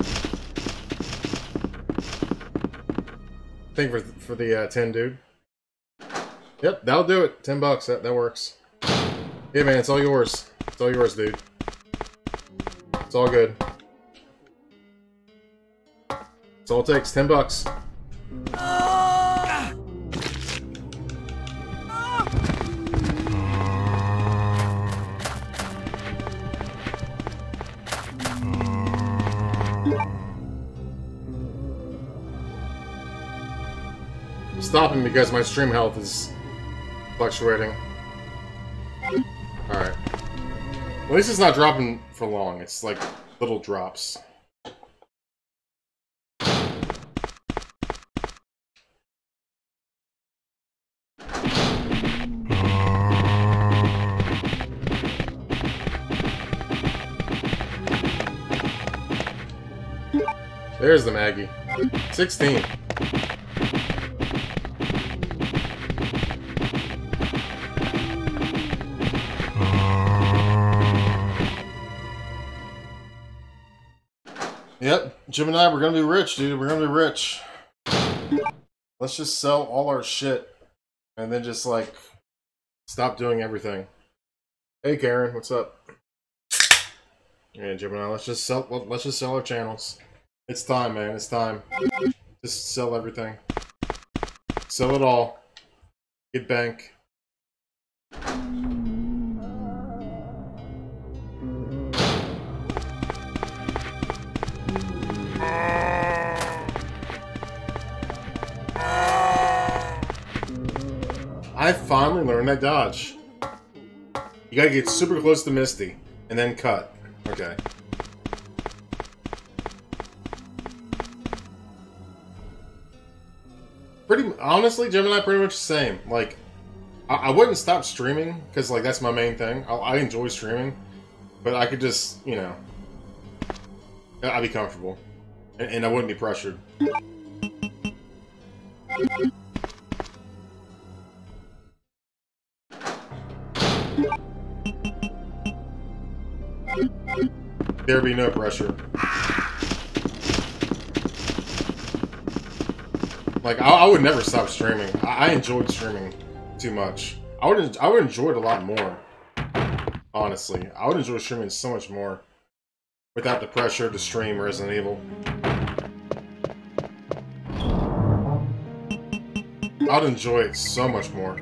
Thank you for the 10, dude. Yep, that'll do it. $10. That works. Yeah, man, it's all yours. It's all yours, dude. It's all good. It's all it takes. $10. I'm stopping because my stream health is fluctuating. Alright. At least it's not dropping for long. It's like little drops. There's the Maggie. 16. Yep, Jim and I, we're gonna be rich, dude. We're gonna be rich. Let's just sell all our shit and then just like stop doing everything. Hey Karen, what's up? Yeah, Jim and I, let's just sell our channels. It's time, man. It's time. Just sell everything. Sell it all. Get bank. I finally learned that dodge. You gotta get super close to Misty, and then cut. Okay. Honestly, Gemini, pretty much the same. Like, I wouldn't stop streaming, because, like, that's my main thing. I enjoy streaming, but I could just, you know, I'd be comfortable. And I wouldn't be pressured. There'd be no pressure. Like, I would never stop streaming. I enjoyed streaming too much. I would enjoy it a lot more. Honestly. I would enjoy streaming so much more. Without the pressure to stream Resident Evil. I'd enjoy it so much more.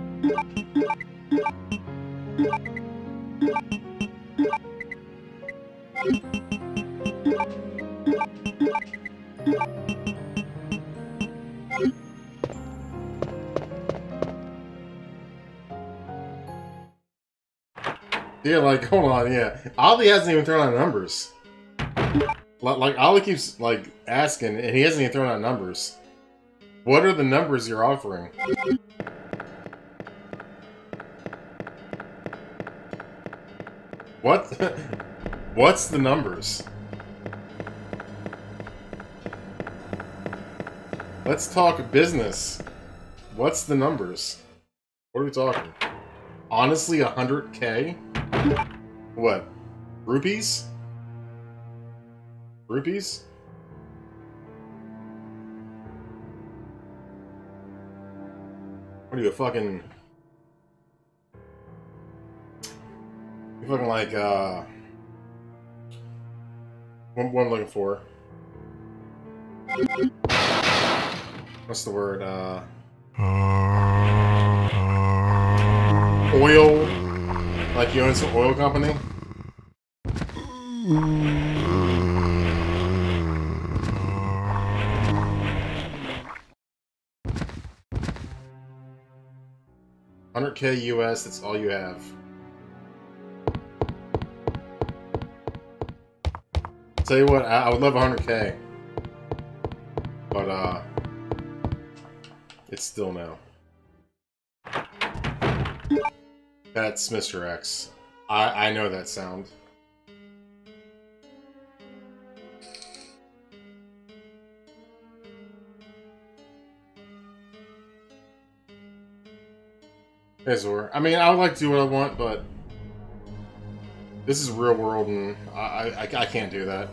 Yeah, like, hold on, yeah. Ollie hasn't even thrown out numbers. Like, Ollie keeps, like, asking, and he hasn't even thrown out numbers. What are the numbers you're offering? What? What's the numbers? Let's talk business. What's the numbers? What are we talking? Honestly, 100K? What? Rupees? Rupees? What are you, a fucking... Looking like, what I'm looking for. What's the word? Oil. Like you own some oil company? $100K US, that's all you have. Tell you what, I would love 100K. But, it's still no. That's Mr. X. I know that sound. Hey, Zor. I mean, I would like to do what I want, but this is real world, and I can't do that.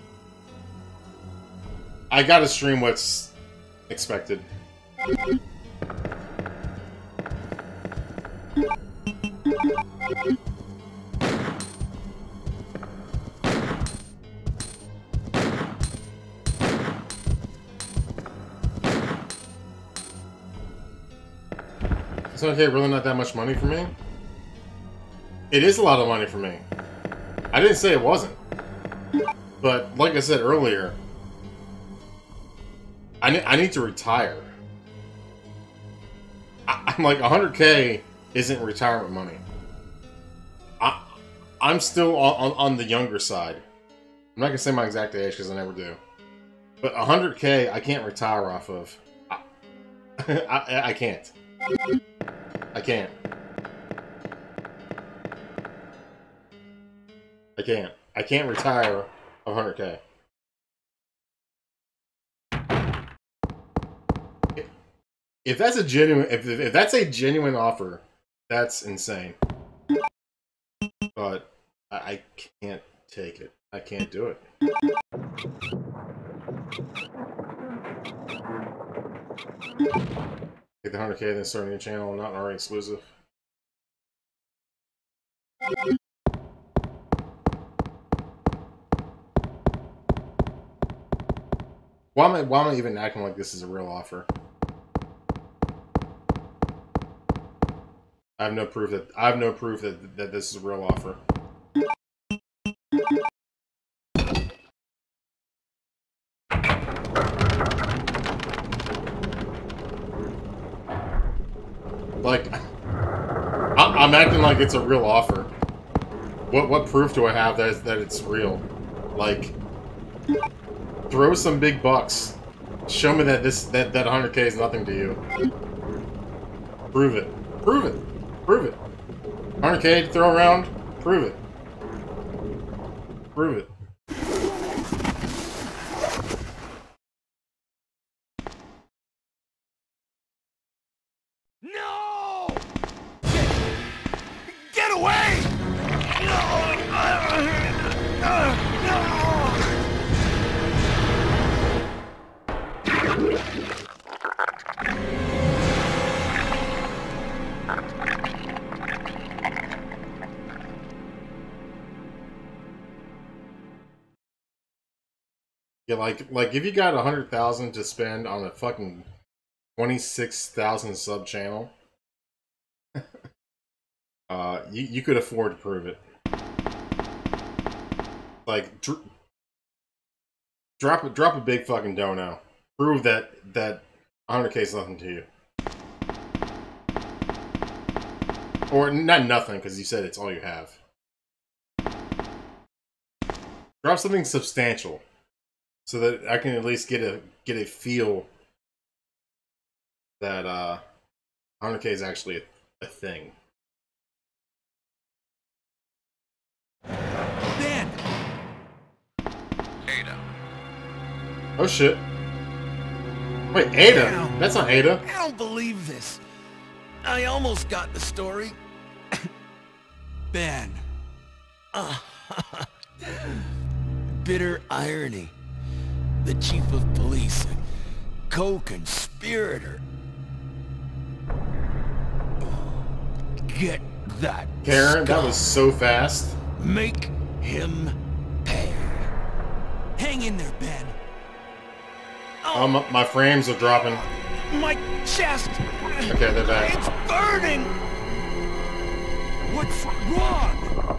I gotta stream what's expected. Is okay, really not that much money for me? It is a lot of money for me. I didn't say it wasn't. But, like I said earlier, I need to retire. I'm like, 100K isn't retirement money. I'm still on the younger side. I'm not going to say my exact age because I never do. But 100K, I can't retire off of. I can't. I can't. I can't. I can't retire 100K. If that's a genuine, if that's a genuine offer, that's insane. But I can't take it. I can't do it. Get the 100K, then start a new channel, not already exclusive. Why am I even acting like this is a real offer? I have no proof that this is a real offer. Like, I'm acting like it's a real offer. What proof do I have that it's real? Like, throw some big bucks. Show me that that 100K is nothing to you. Prove it. Prove it. Prove it. 100K to throw around. Prove it. Prove it. No! Get away! No! No! Yeah, like if you got 100,000 to spend on a fucking 26,000 sub channel, you could afford to prove it. Like, drop a big fucking dono. Prove that 100K is nothing to you. Or not nothing, because you said it's all you have. Drop something substantial, so that I can at least get a feel that 100K is actually a thing. Ben! Ada. Oh shit. Wait, Ada? Ow. That's not Ada. I don't believe this. I almost got the story. Ben. Bitter irony. The chief of police, a co-conspirator. Get that Karen, that scum. was so fast. Make him pay. Hang in there, Ben. Oh, my frames are dropping. My chest! Okay, they're back. It's burning! What's wrong?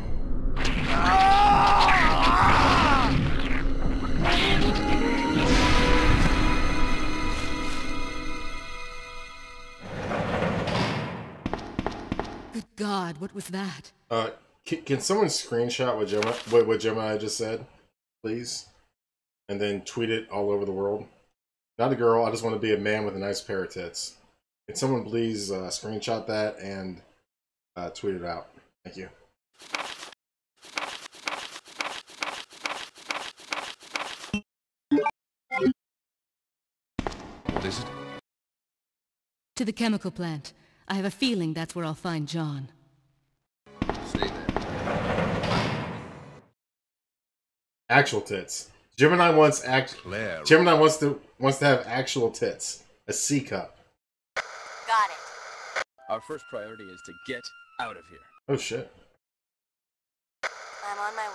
Good God, what was that? Can someone screenshot what Gemini just said, please? And then tweet it all over the world. Not a girl, I just want to be a man with a nice pair of tits. Can someone please screenshot that and tweet it out? Thank you. What is it? To the chemical plant. I have a feeling that's where I'll find John. Stay there. Actual tits. Gemini wants Claire. Gemini wants to have actual tits. A C cup. Got it. Our first priority is to get out of here. Oh shit. I'm on my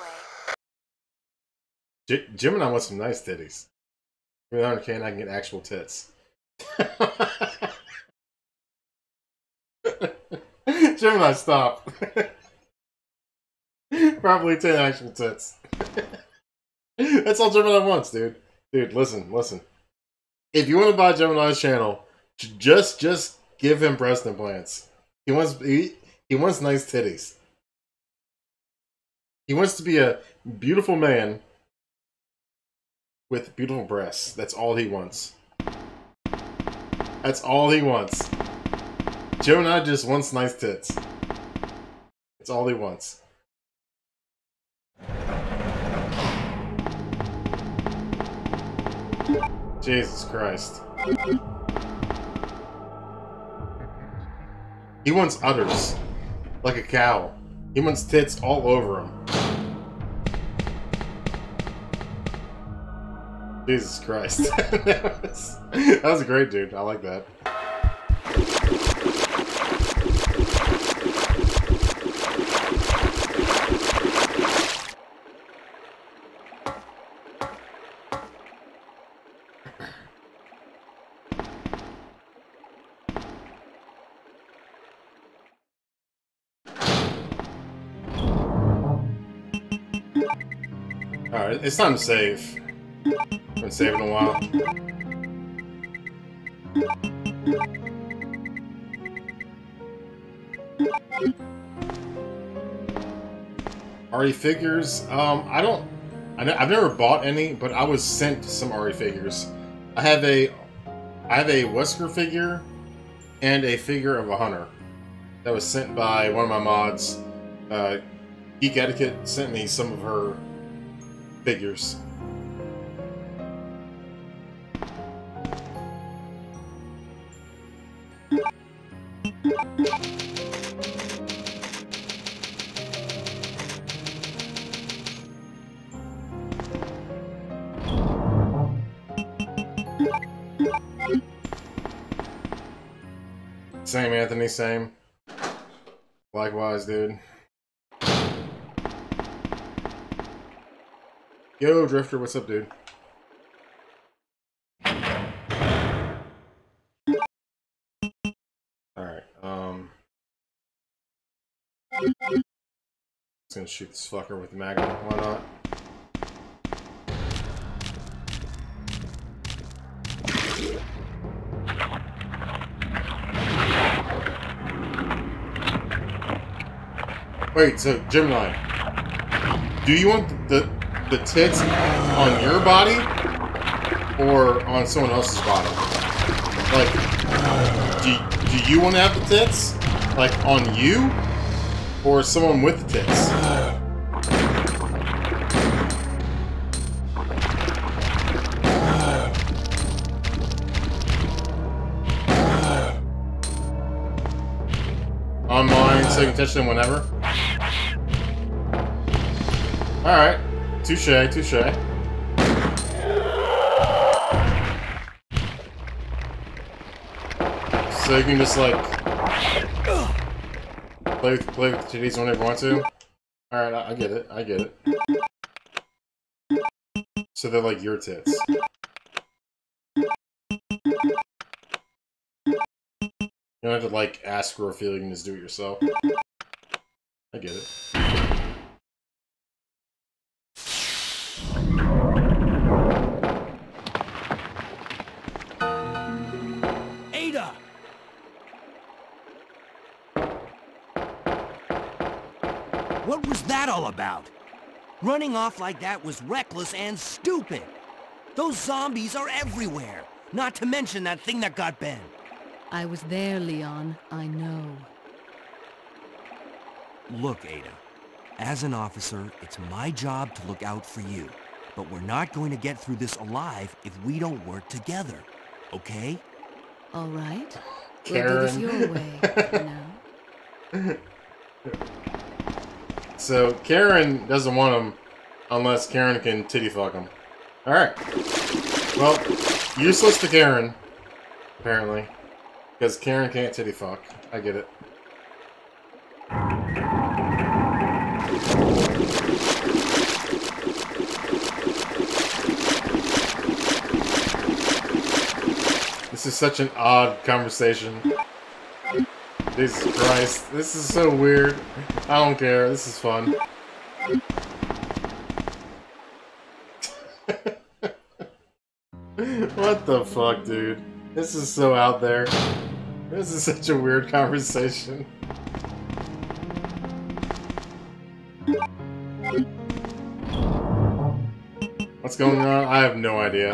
way. Gemini wants some nice titties. With 100K, I can get actual tits. Gemini, stop. Probably 10 actual tits. That's all Gemini wants, dude. Dude, listen. If you want to buy Gemini's channel, just give him breast implants. He wants nice titties. He wants to be a beautiful man with beautiful breasts. That's all he wants. That's all he wants. Gemini just wants nice tits. That's all he wants. Jesus Christ. He wants udders. Like a cow. He wants tits all over him. Jesus Christ. that was a great dude. I like that. Alright, it's time to save. Been saving a while. RE figures, I've never bought any, but I was sent some RE figures. I have a Wesker figure and a figure of a hunter that was sent by one of my mods. Geek Etiquette sent me some of her figures. Same, Anthony, same. Likewise, dude. Yo, Drifter, what's up, dude? Alright, just gonna shoot this fucker with the Magnum, why not? Wait, so Gemini, do you want the tits on your body or on someone else's body? Like, do you want to have the tits like on you or someone with the tits? On mine, so you can touch them whenever. Alright. Touche, touche. So you can just like play with titties whenever you want to. Alright, I get it. I get it. So they're like your tits. You don't have to, like, ask for a feeling, you can just do it yourself. I get it. Ada! What was that all about? Running off like that was reckless and stupid. Those zombies are everywhere. Not to mention that thing that got Ben. I was there, Leon. I know. Look, Ada. As an officer, it's my job to look out for you. But we're not going to get through this alive if we don't work together. Okay? All right. Karen. We'll do this your way, you know. So, Karen doesn't want him unless Karen can titty fuck him. Alright. Well, useless to Karen, apparently. Because Karen can't titty fuck. I get it. This is such an odd conversation. Jesus Christ. This is so weird. I don't care. This is fun. What the fuck, dude? This is so out there. This is such a weird conversation. What's going on? I have no idea.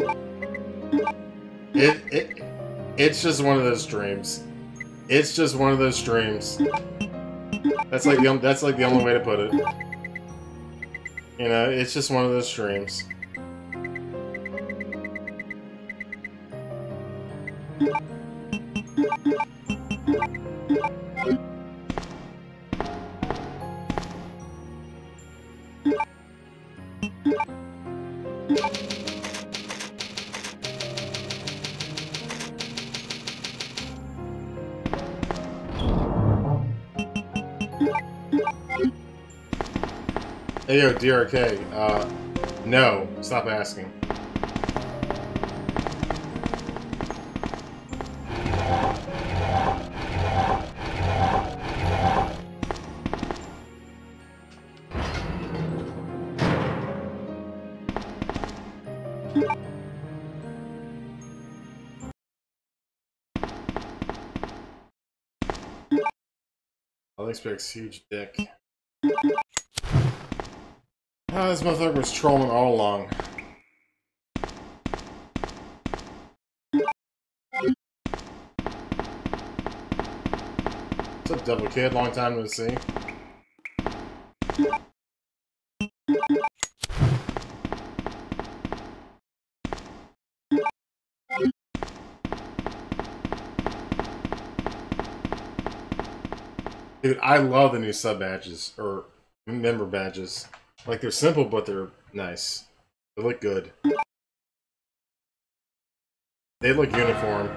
It's just one of those dreams. It's just one of those streams. That's like the only way to put it. You know, it's just one of those streams. Hey yo, DRK, no, stop asking. I'll expect huge dick. Oh, this motherfucker was trolling all along. What's up, Devil Kid? Long time no see. Dude, I love the new sub badges, or member badges. Like, they're simple, but they're nice. They look good. They look uniform.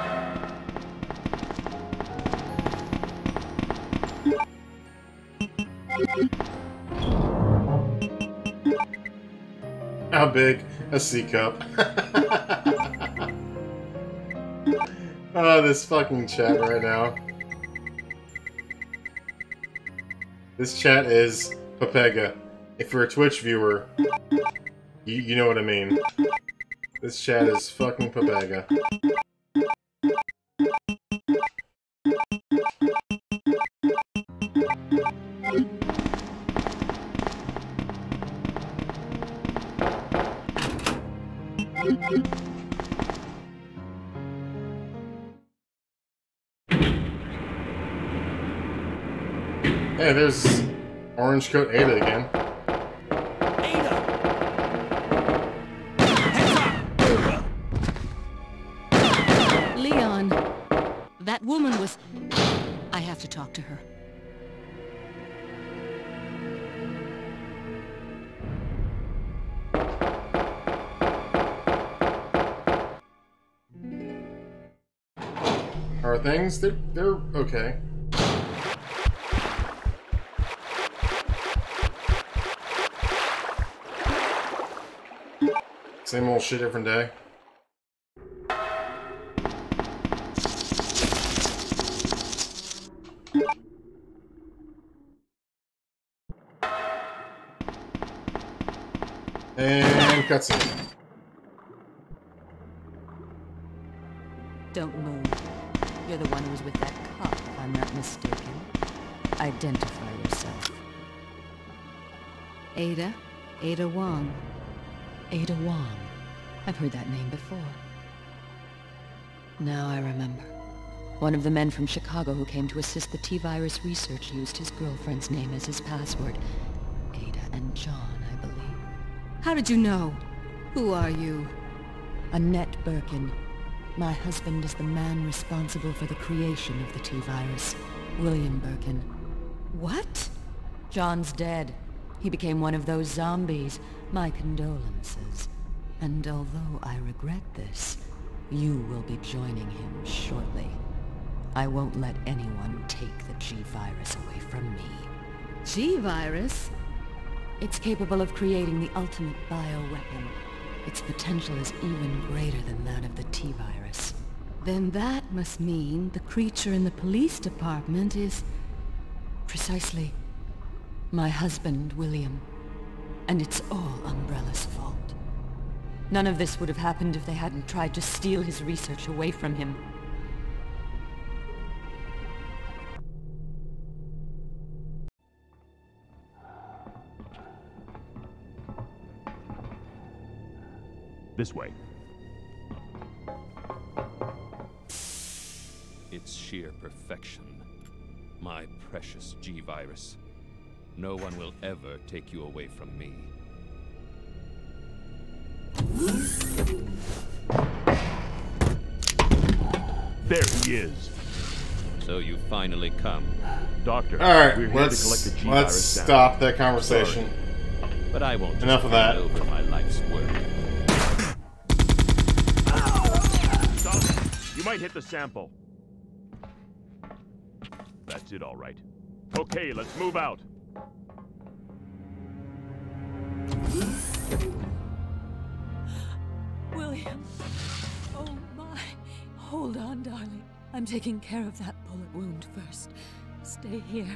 How big? A C cup. Oh, this fucking chat right now. This chat is Papega. If you're a Twitch viewer, you know what I mean. This chat is fucking Papega. Hey, there's Orange Coat Ada again. That woman was... I have to talk to her. How are things? They're okay. Same old shit, different day. And cutscene. Don't move. You're the one who was with that cop, if I'm not mistaken. Identify yourself. Ada Wong. Ada Wong. I've heard that name before. Now I remember. One of the men from Chicago who came to assist the T-virus research used his girlfriend's name as his password. Ada and John, I believe. How did you know? Who are you? Annette Birkin. My husband is the man responsible for the creation of the T-virus. William Birkin. What? John's dead. He became one of those zombies. My condolences. And although I regret this, you will be joining him shortly. I won't let anyone take the G-virus away from me. G-virus? It's capable of creating the ultimate bioweapon. Its potential is even greater than that of the T-virus. Then that must mean the creature in the police department is... precisely my husband, William. And it's all Umbrella's fault. None of this would have happened if they hadn't tried to steal his research away from him. This way. It's sheer perfection. My precious G-virus. No one will ever take you away from me. There he is. So you finally come. Doctor, alright, we're here to collect the G-virus let's stop that conversation. Sorry, but I won't Enough of that. over my life's work. Stop. You might hit the sample. That's it, all right. Okay, let's move out. William. Oh my. Hold on, darling. I'm taking care of that bullet wound first. Stay here.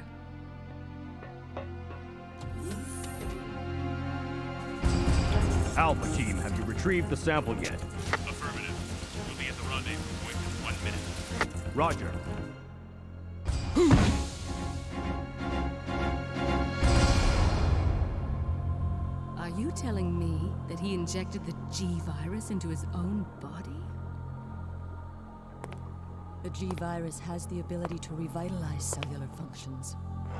Alpha team, have you retrieved the sample yet? Affirmative. We'll be at the rendezvous point in 1 minute. Roger. Are you telling me that he injected the G-virus into his own body? The G-virus has the ability to revitalize cellular functions.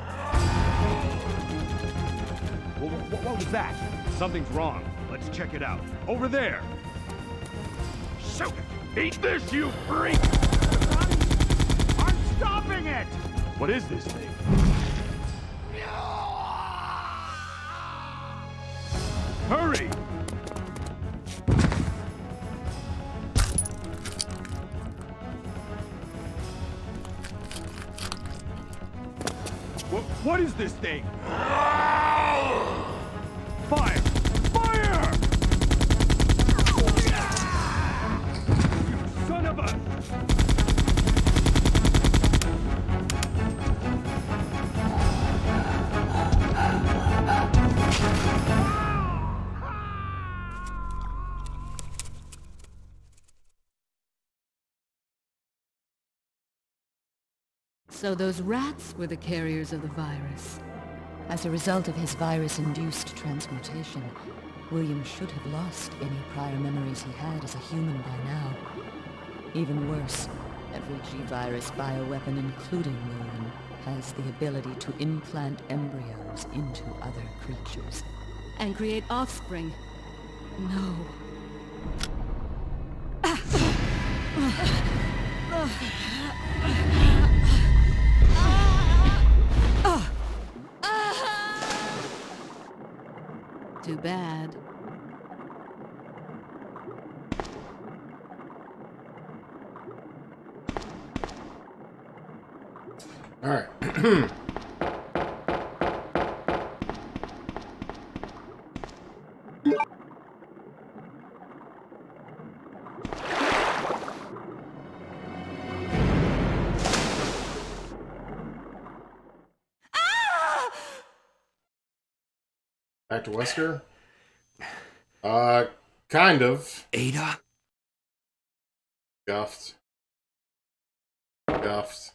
What was that? Something's wrong. Let's check it out. Over there! Shoot! Eat this, you freak! I'm stopping it! What is this thing? Hurry! What is this thing? Fire! Fire! You son of a... So those rats were the carriers of the virus. As a result of his virus-induced transmutation, William should have lost any prior memories he had as a human by now. Even worse, every G-virus bioweapon, including William, has the ability to implant embryos into other creatures. And create offspring. No. Too bad. All right. Back to Wesker? Kind of. Ada? Scuffed. Scuffed.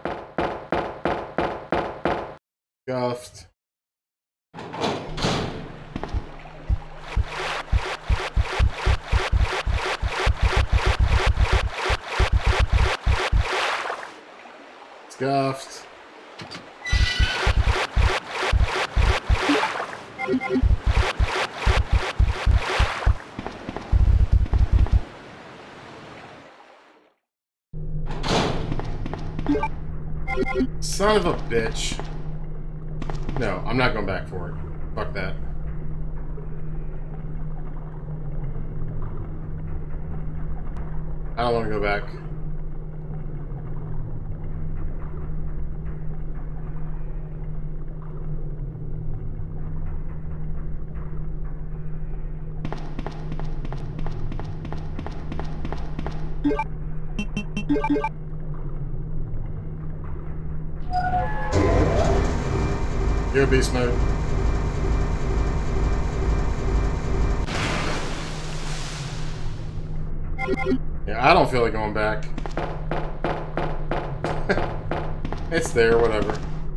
Scuffed. Scuffed. Son of a bitch. No, I'm not going back for it. Fuck that. I don't want to go back. You're beast mode. Yeah, I don't feel like going back. It's there, whatever.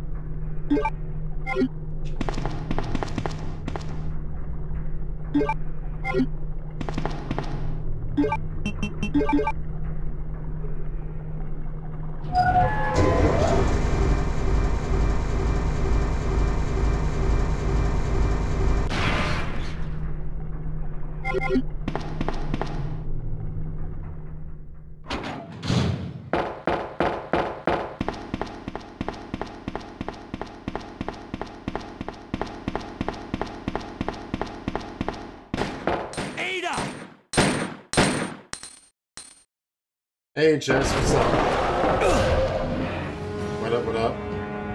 Hey, Jess, what's up? What up, what up?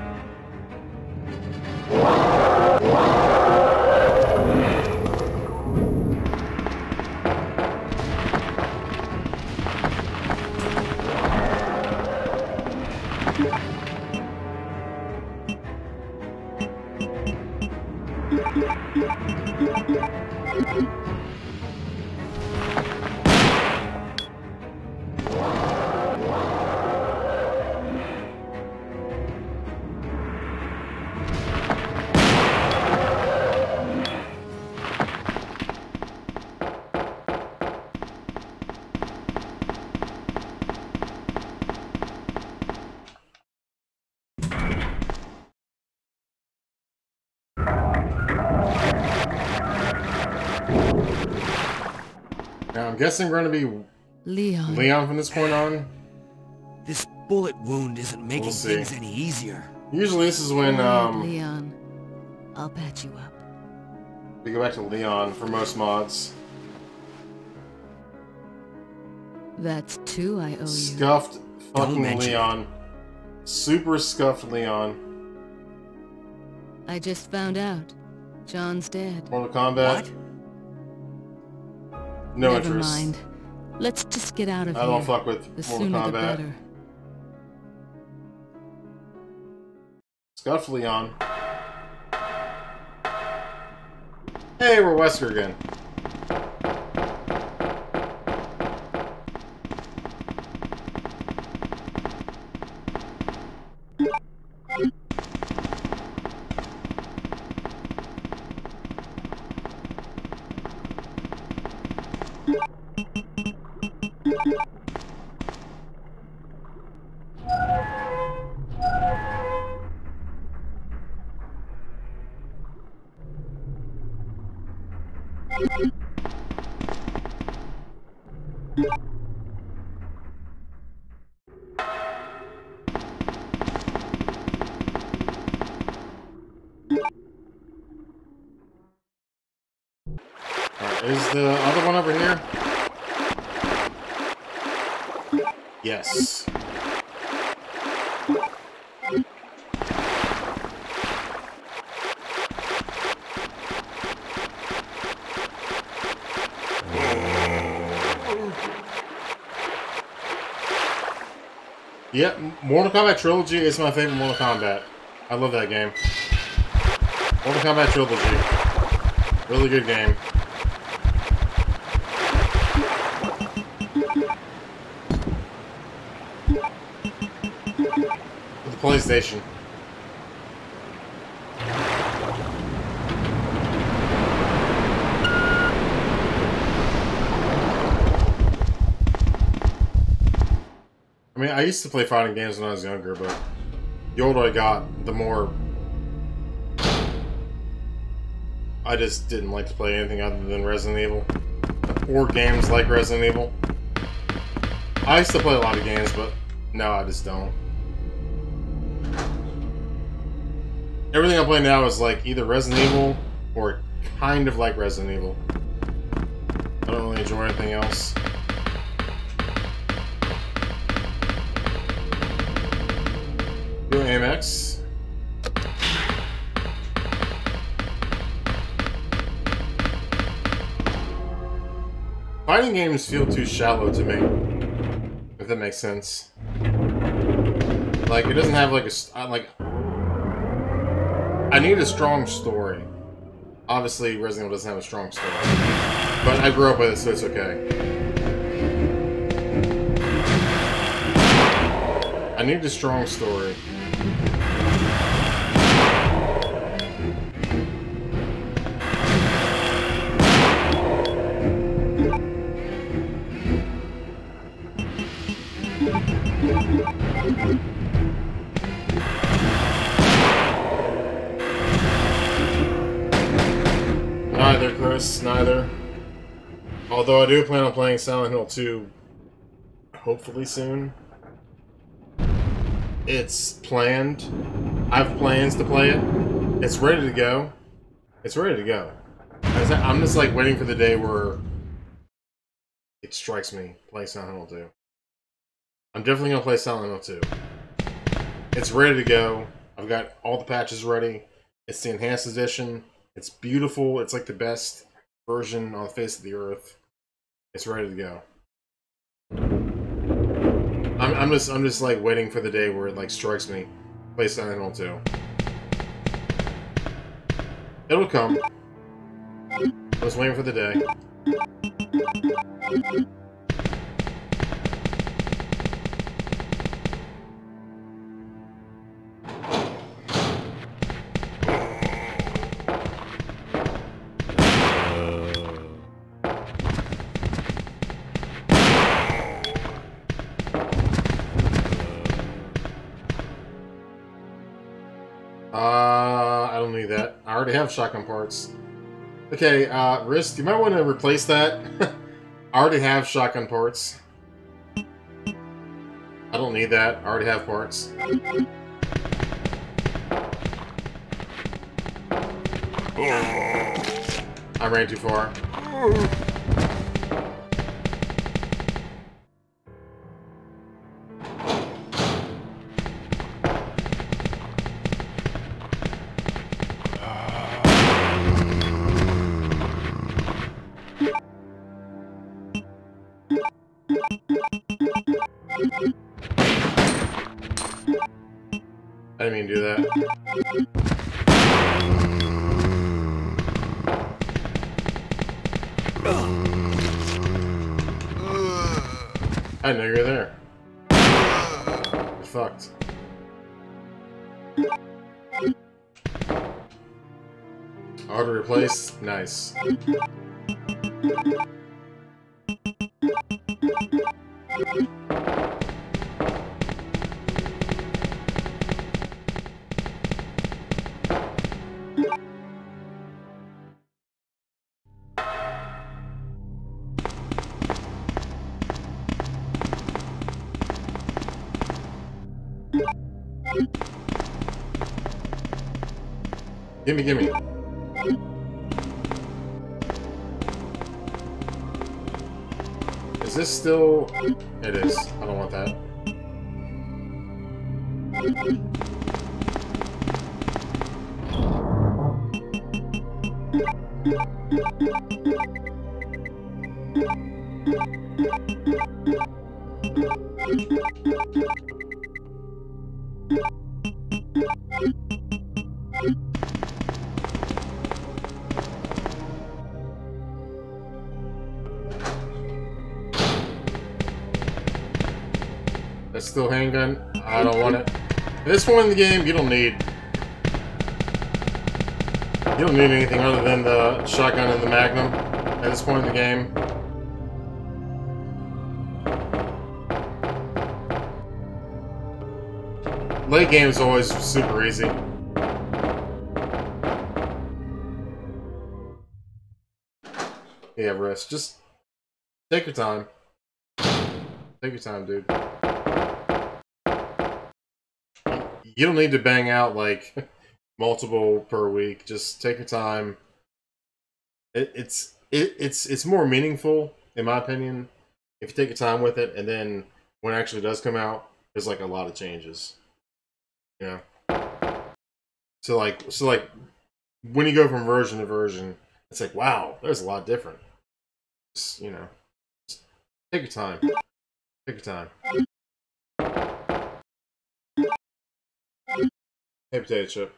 Now I'm guessing we're gonna be Leon from this point on. This bullet wound isn't making things any easier. Usually this is when Leon, I'll patch you up. We go back to Leon for most mods. That's 2 I owe you. Scuffed fucking Leon. Super scuffed Leon. I just found out. John's dead. Mortal Kombat? What? No Never interest. mind. Let's just get out of here. I don't fuck with the Mortal sooner Kombat. the better. Scuffed Leon. Hey, we're Wesker again. Is the other one over here? Yes. Yep, Mortal Kombat Trilogy is my favorite Mortal Kombat. I love that game. Mortal Kombat Trilogy. Really good game. For the PlayStation. I mean, I used to play fighting games when I was younger, but the older I got, the more I just didn't like to play anything other than Resident Evil. Or games like Resident Evil. I used to play a lot of games, but no, I just don't. Everything I play now is like either Resident Evil or kind of like Resident Evil. I don't really enjoy anything else. Doing AMX. Fighting games feel too shallow to me, if that makes sense. Like, it doesn't have like a like. I need a strong story. Obviously, Resident Evil doesn't have a strong story, but I grew up with it, so it's okay. I need a strong story. Neither, Chris, neither. Although I do plan on playing Silent Hill 2 hopefully soon. It's planned. I have plans to play it. It's ready to go. It's ready to go. I'm just like waiting for the day where it strikes me. Play Silent Hill 2. I'm definitely gonna play Silent Hill 2. It's ready to go. I've got all the patches ready. It's the enhanced edition. It's beautiful. It's like the best version on the face of the earth. It's ready to go. I'm just like waiting for the day where it like strikes me. Play Silent Hill 2. It'll come. I was waiting for the day. I don't need that. I already have shotgun parts. Okay, Wrist, you might want to replace that. I already have shotgun parts. I don't need that. I already have parts. I ran too far. I didn't mean to do that. I didn't know you were there. You're fucked. Auto replace? Nice. Gimme, gimme. Is this still... It is. I don't want that. It's still handgun. I don't want it. At this point in the game, you don't need anything other than the shotgun and the Magnum. At this point in the game. Late game is always super easy. Yeah, rest. Just take your time. Take your time, dude. You don't need to bang out like multiple per week. Just take your time. It's more meaningful, in my opinion, if you take your time with it, and then when it actually does come out, there's like a lot of changes. You know? So like when you go from version to version, it's like, wow, there's a lot different. Just, you know, just take your time. Take your time. Hey, potato chip.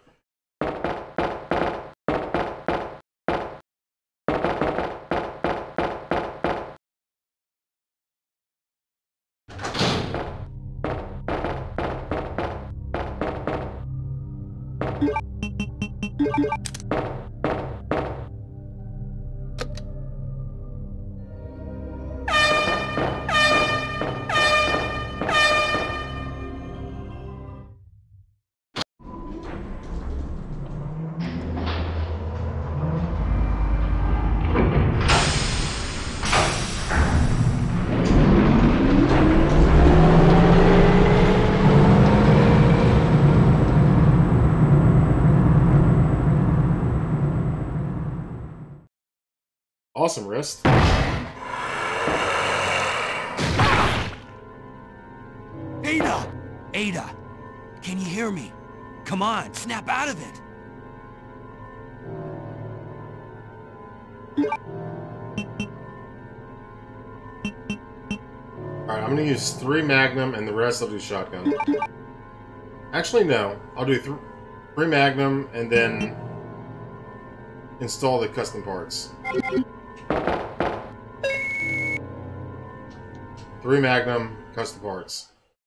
Awesome wrist. Ada! Ada! Can you hear me? Come on, snap out of it! Alright, I'm gonna use 3 Magnum and the rest I'll do shotgun. Actually, no. I'll do 3 Magnum and then install the custom parts. 3 Magnum, custom parts.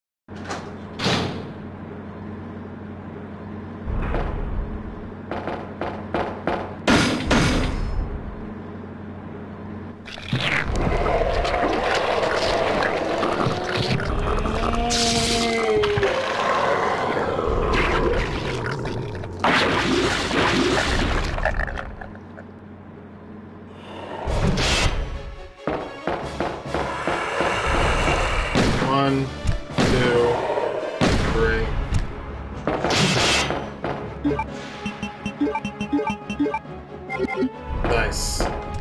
One, two, three. Nice.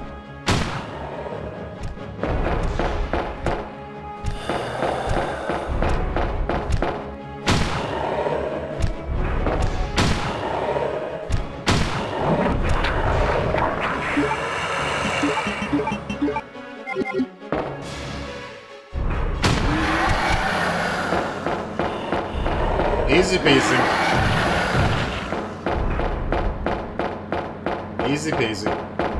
Easy peasy. Easy peasy.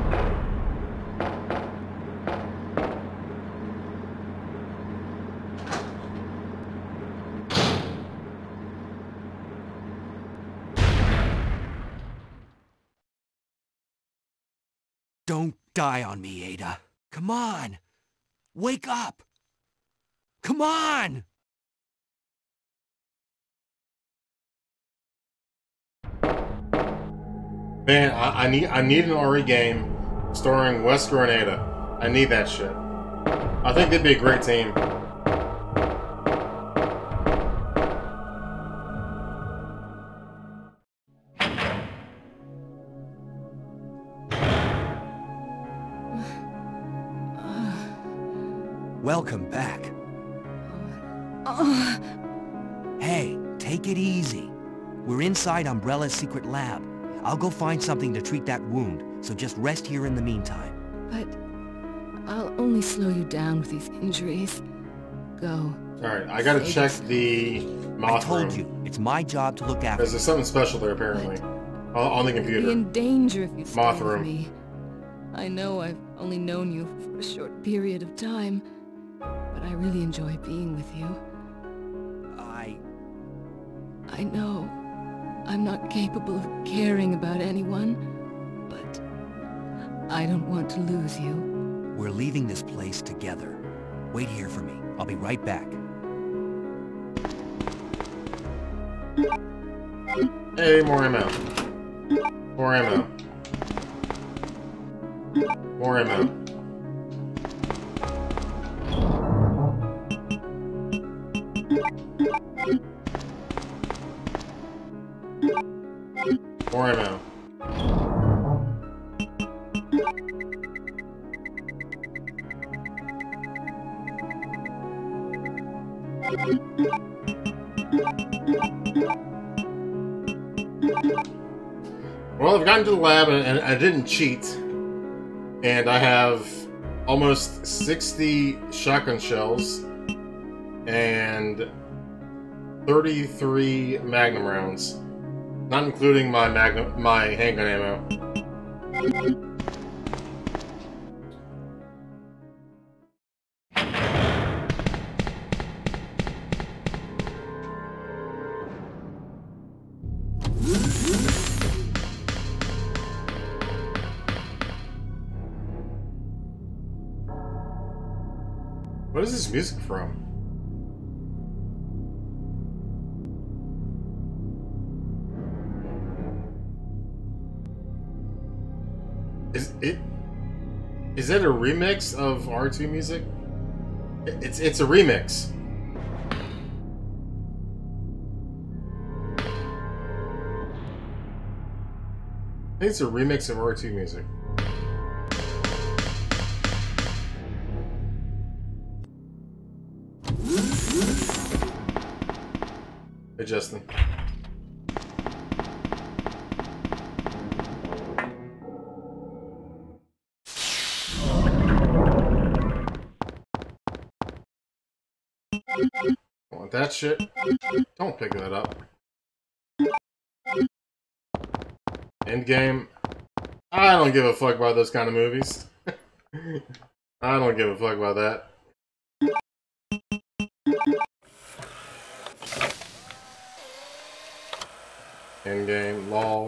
Don't die on me, Ada. Come on! Wake up! Come on! Man, I need an RE game starring Wesker and Ada. I need that shit. I think they'd be a great team. Welcome back. Hey, take it easy. We're inside Umbrella's secret lab. I'll go find something to treat that wound, so just rest here in the meantime. But I'll only slow you down with these injuries. Go. Alright, I gotta check the moth I told room. you, it's my job to look after Because there's something special there, apparently. On the You'll computer. be in danger if you stay Moth with room. me. I know I've only known you for a short period of time, but I really enjoy being with you. I know I'm not capable of caring about anyone, but I don't want to lose you. We're leaving this place together. Wait here for me. I'll be right back. Hey, more ammo. More ammo. More ammo. More ammo. Well, I've gotten to the lab and I didn't cheat. And I have almost 60 shotgun shells and 33 magnum rounds. Not including my handgun ammo. What is this music from? Is that a remix of R2 music? It's a remix. I think it's a remix of R2 music. Hey, Justin. Want that shit? Don't pick that up. Endgame. I don't give a fuck about those kind of movies. I don't give a fuck about that. Endgame, lol.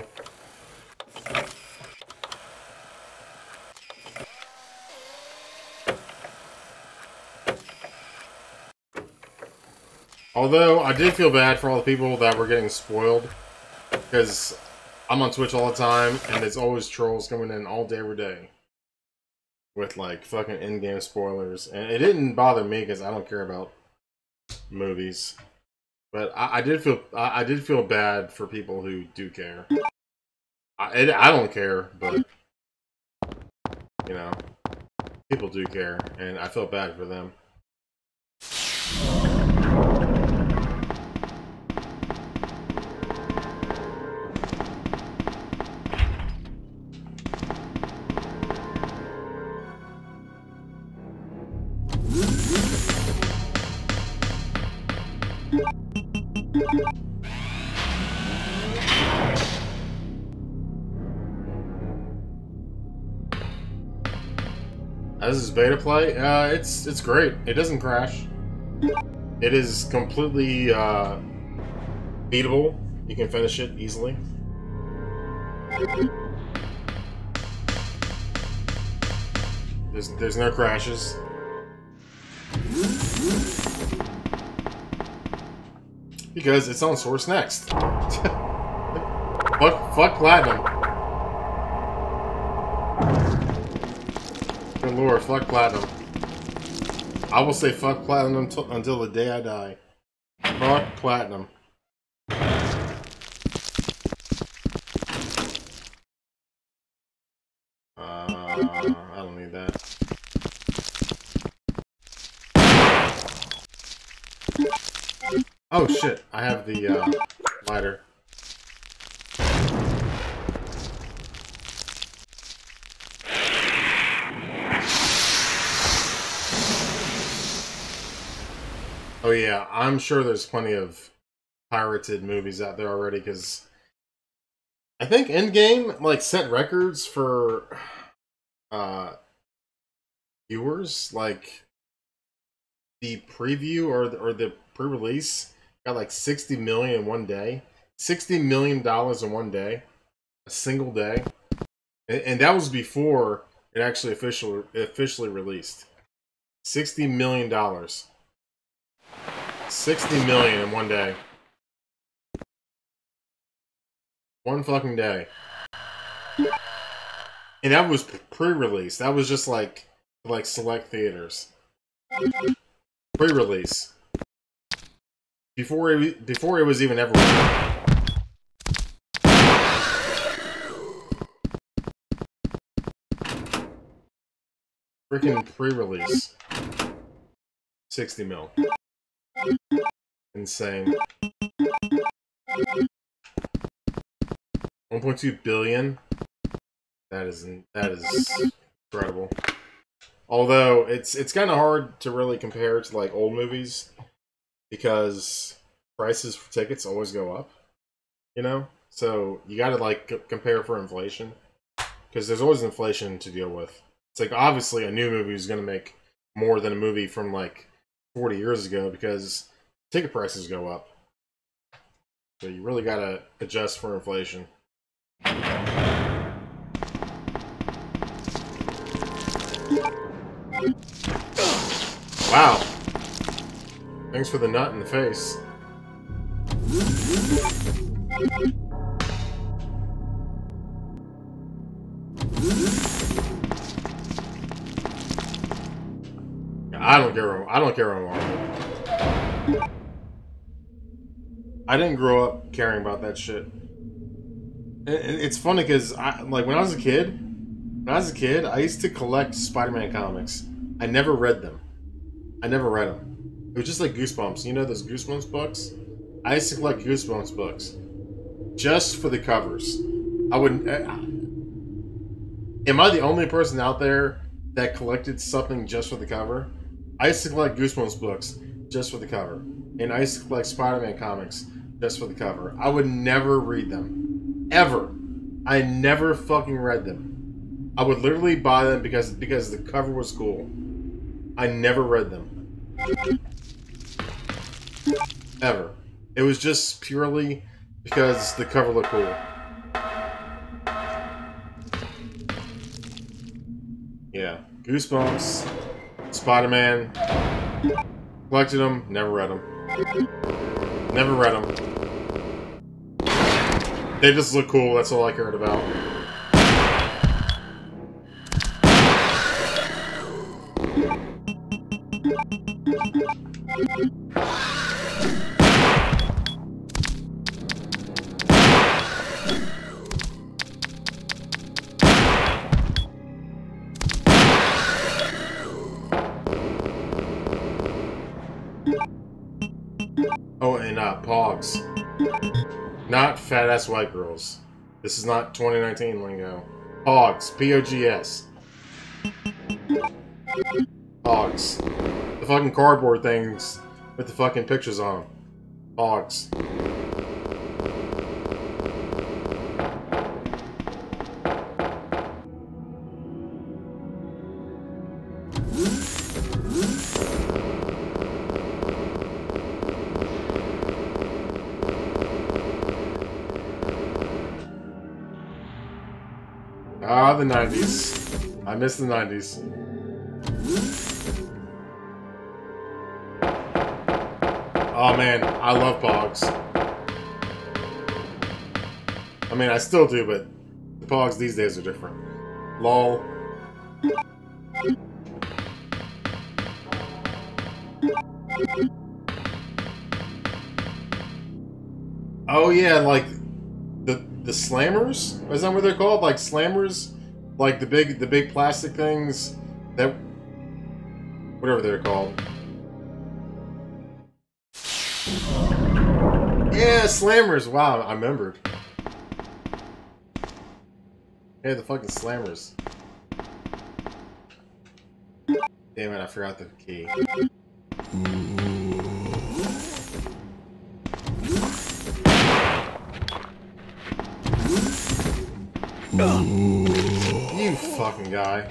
Although, I did feel bad for all the people that were getting spoiled. Because I'm on Twitch all the time, and there's always trolls coming in all day, every day. With, like, fucking in-game spoilers. And it didn't bother me, because I don't care about movies. But I did feel bad for people who do care. I don't care, but... You know, people do care, and I feel bad for them. As is beta play, it's great. It doesn't crash. It is completely beatable. You can finish it easily. There's no crashes. Because it's on Source Next. fuck Platinum. Good lord, fuck Platinum. I will say fuck Platinum until the day I die. Fuck Platinum. I don't need that. Oh shit, I have the lighter. Oh yeah, I'm sure there's plenty of pirated movies out there already, because I think Endgame, like, set records for viewers. Like, the preview or the pre-release got like 60 million in one day. $60 million in one day. A single day. And that was before it actually officially released. $60 million. 60 million in one day. One fucking day. And that was pre-release. That was just like select theaters. Pre-release. Before it was even ever released. Freaking pre-release. 60 mil. Insane. 1.2 billion. That is incredible. Although it's kind of hard to really compare to like old movies because prices for tickets always go up, you know. So you got to like compare for inflation because there's always inflation to deal with. It's like obviously a new movie is going to make more than a movie from like 40 years ago because ticket prices go up. So you really got to adjust for inflation. Wow. Thanks for the nut in the face. I don't care about Marvel. I didn't grow up caring about that shit. It's funny because when I was a kid, I used to collect Spider-Man comics. I never read them. It was just like Goosebumps. You know those Goosebumps books? I used to collect Goosebumps books just for the covers. I wouldn't. Am I the only person out there that collected something just for the cover? I used to collect Goosebumps books just for the cover, and I used to collect Spider-Man comics just for the cover. I would never read them, ever. I never fucking read them. I would literally buy them because the cover was cool. I never read them. Ever. It was just purely because the cover looked cool. Yeah. Goosebumps. Spider-Man. Collected them. Never read them. Never read them. They just look cool. That's all I cared about. Oh, and Pogs. Not fat-ass white girls. This is not 2019 lingo. Pogs. P-O-G-S. Pogs. The fucking cardboard things with the fucking pictures on them. Pogs. Ah, the 90s. I miss the 90s. Oh man, I love Pogs. I mean, I still do, but the Pogs these days are different. LOL. Oh yeah, like the slammers? Is that what they're called? Like slammers? Like the big plastic things that whatever they're called. Yeah, slammers. Wow, I remembered. Yeah, the fucking slammers. Damn it, I forgot the key. You fucking guy.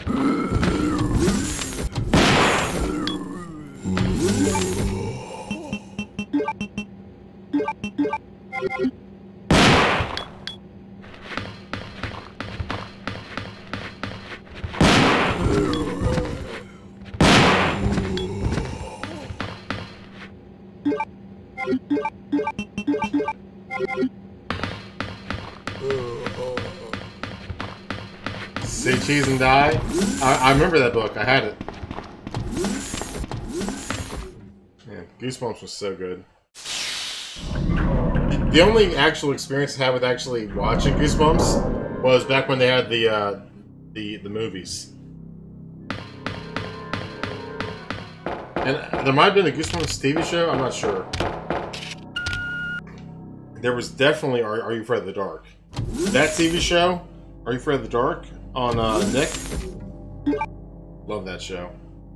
Say cheese and die? I remember that book. I had it. Man, Goosebumps was so good. The only actual experience I had with actually watching Goosebumps was back when they had the movies. And there might have been a Goosebumps TV show, I'm not sure. There was definitely Are You Afraid of the Dark? That TV show, Are You Afraid of the Dark, on Nick. Love that show.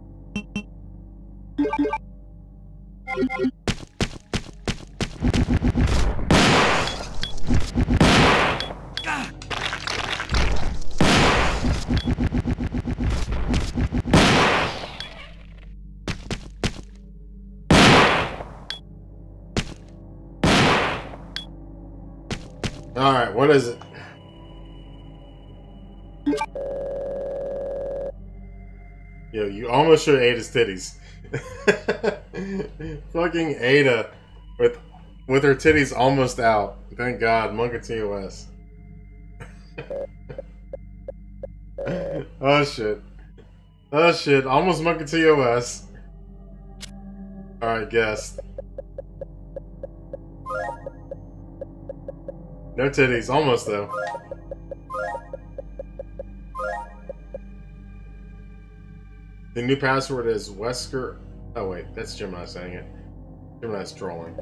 Alright, what is it? Yo, you almost showed Ada's titties. Fucking Ada with her titties almost out. Thank God, Monka TOS. Oh shit. Oh shit, almost Monka TOS. Alright, guest. No titties, almost though. The new password is Wesker. Oh wait, that's Gemini saying it. Gemini's trolling.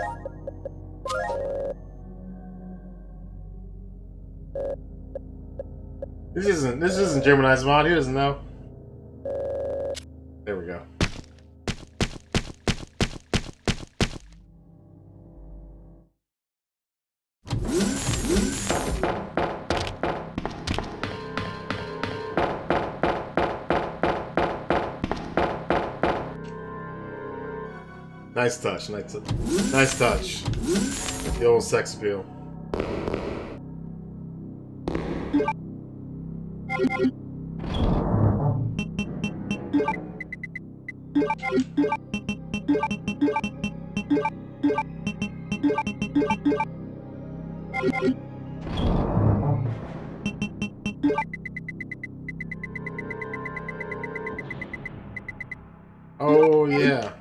This isn't Gemini's mod. He doesn't know. There we go. Nice touch, nice touch. The old sex appeal. Oh yeah.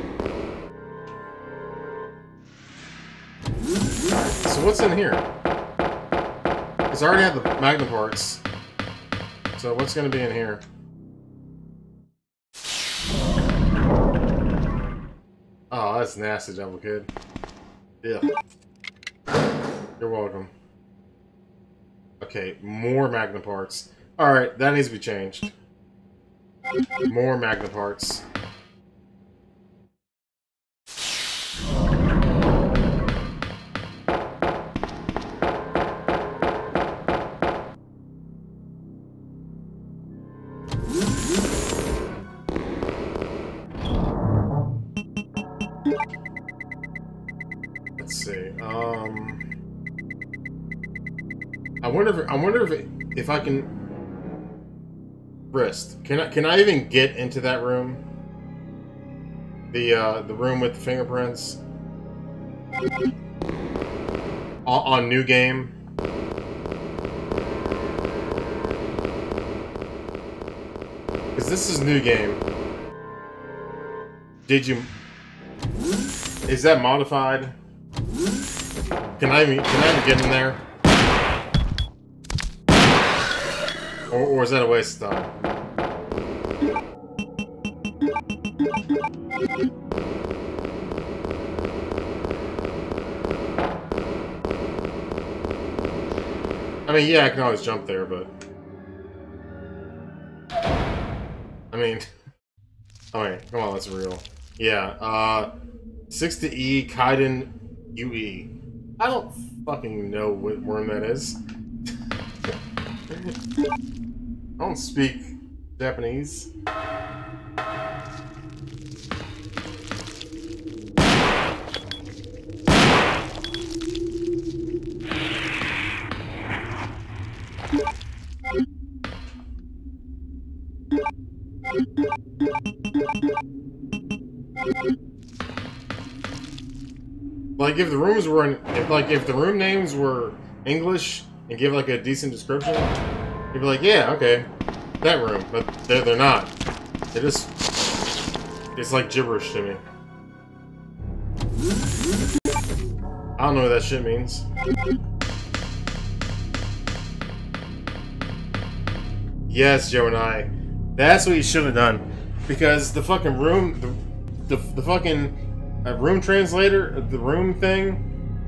So what's in here? Because I already have the Magnum parts. So what's going to be in here? Oh, that's nasty, Devil Kid. Yeah. You're welcome. Okay, more Magnum parts. Alright, that needs to be changed. More Magnum parts. Let's see. I wonder if I can wrist. Can I even get into that room? The room with the fingerprints on new game. Because this is new game. Is that modified? Can I even get in there? Or is that a waste of time? I mean, yeah, I can always jump there, but... I mean... Oh wait, come on, that's real. Yeah, 60E Kaiden UE. I don't fucking know what worm that is. I don't speak Japanese. Like if the rooms were if the room names were English and give like a decent description, you'd be like, yeah, okay, that room. But they're not. They're just it's like gibberish to me. I don't know what that shit means. Yes, Joe and I. That's what you should have done, because the fucking room, the fucking room translator, the room thing.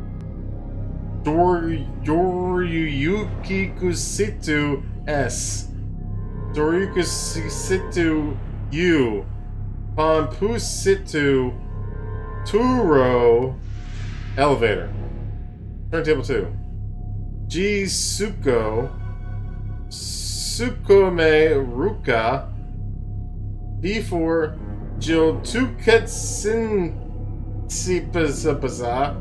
Doriyukusitu S. Doriyukusitu U. Pompusitu Turo. Elevator. Turntable 2. Jisuko. Sukome Ruka. P4. Jiltuketsinsipazapaza.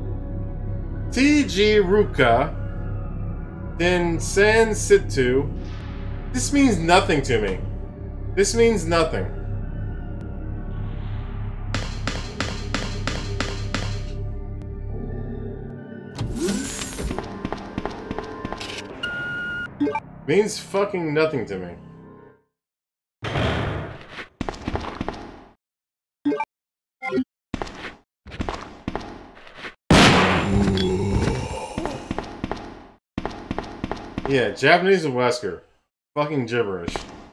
TG Ruka. Then San Situ. This means nothing to me. This means nothing. Means fucking nothing to me. Yeah, Japanese and Wesker. Fucking gibberish.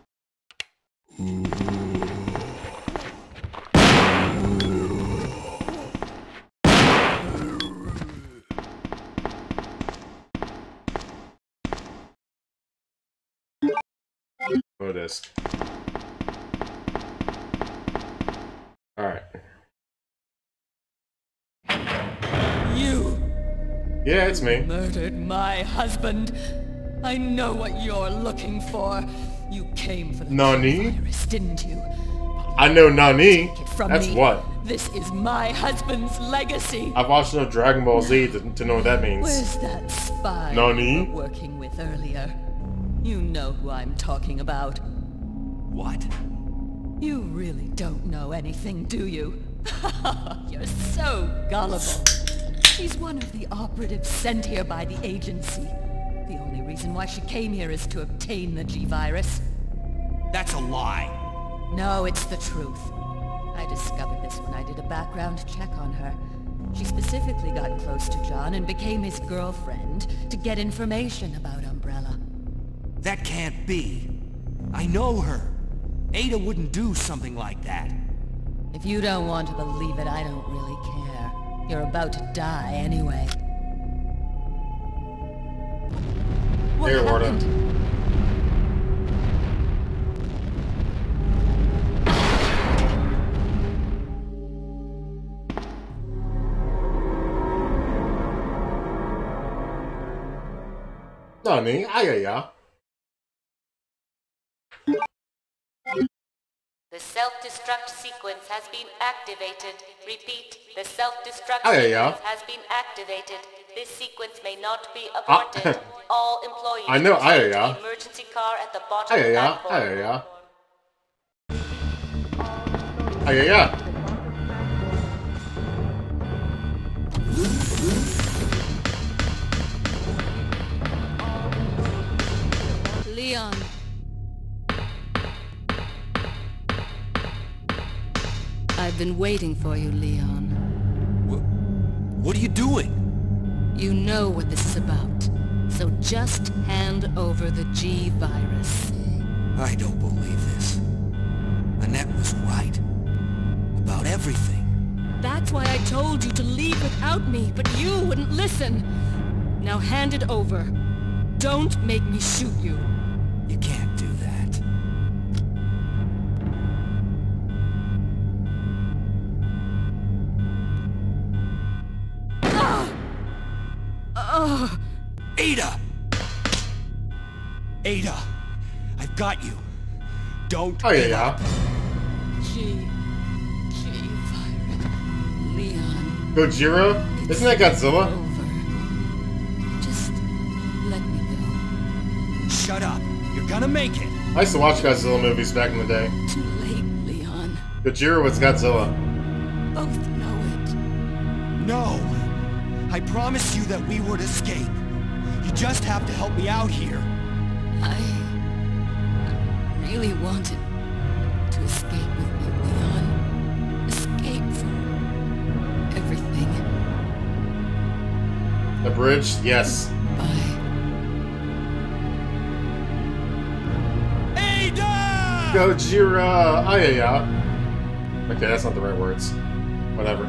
Disc. Alright. You! Yeah, it's me. Murdered my husband. I know what you're looking for. You came for the Nani? virus, didn't you? I know Nani. That's me. what? This is my husband's legacy. I've watched enough Dragon Ball Z to know what that means. Where's that spy Nani? you were working with earlier? You know who I'm talking about. What? You really don't know anything, do you? You're so gullible. She's one of the operatives sent here by the agency. The only reason why she came here is to obtain the G-Virus. That's a lie. No, it's the truth. I discovered this when I did a background check on her. She specifically got close to John and became his girlfriend to get information about Umbrella. That can't be. I know her. Ada wouldn't do something like that. If you don't want to believe it, I don't really care. You're about to die anyway. What happened? Nani? Ayaya. The self-destruct sequence has been activated. Repeat, the self-destruct Ayaya. sequence has been activated. This sequence may not be aborted. All employees I know proceed to Ayaya. the emergency car at the bottom of the Ayaya. platform. Ayaya. Ayaya. Leon. I've been waiting for you, Leon. What are you doing? You know what this is about. So just hand over the G-Virus. I don't believe this. Annette was right. About everything. That's why I told you to leave without me, but you wouldn't listen. Now hand it over. Don't make me shoot you. You can't do that. Ada! Ada! I've got you. Don't give up. G-Virus. Leon. Gojira? Isn't that Godzilla? Just let me go. Shut up. You're gonna make it. I used to watch Godzilla movies back in the day. Too late, Leon. Gojira was Godzilla. Both know it. No. I promised you that we would escape. You just have to help me out here. I really wanted to escape with you, Leon. Escape from everything. The bridge? Yes. Bye. Gojira! Ayaya! Okay, that's not the right words. Whatever.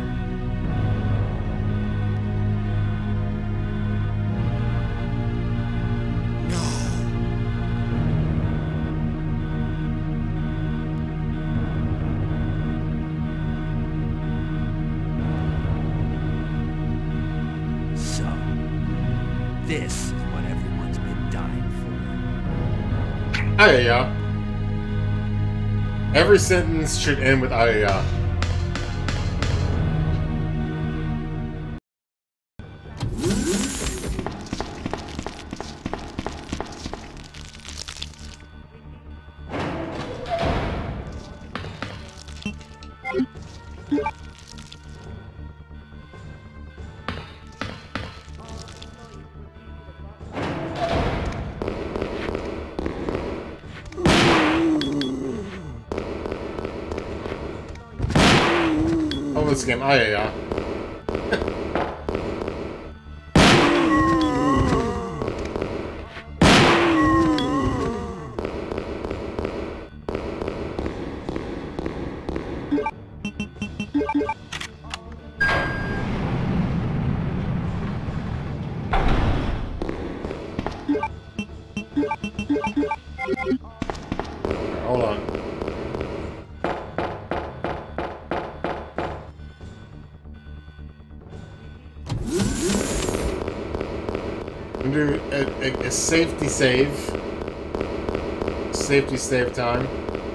So, this is what everyone's been dying for. Ayaya. Every sentence should end with ayaya. Oh, this game. Ayaya. Hold on. I'm gonna do a safety save. Safety save time.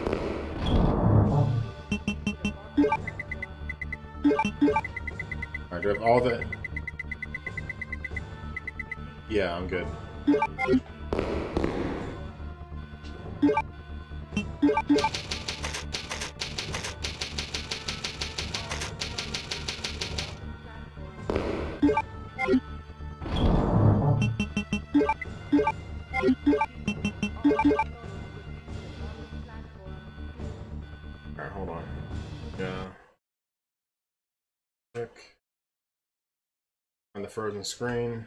Alright, do I have all the... Yeah, I'm good. Alright, hold on. Yeah. Check. On the frozen screen.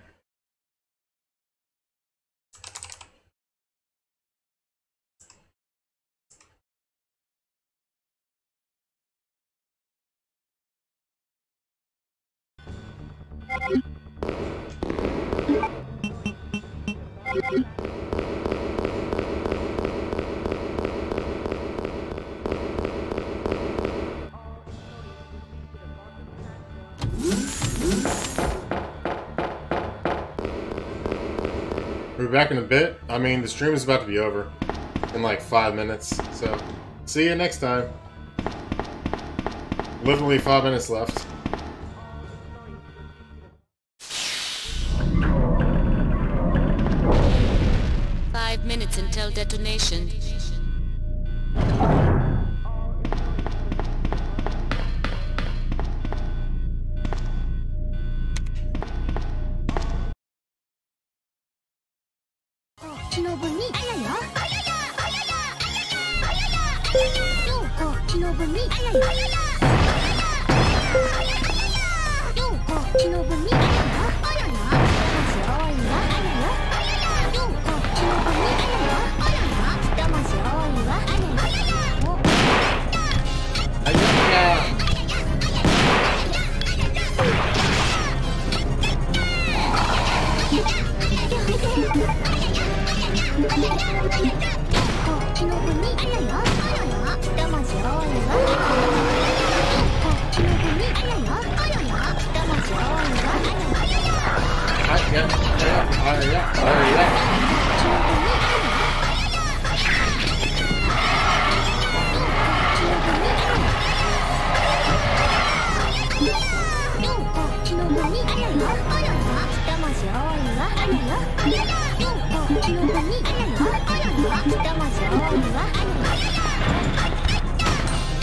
We'll be back in a bit. I mean, the stream is about to be over in like 5 minutes, so see you next time. Literally 5 minutes left. Minutes until detonation. Ayaya!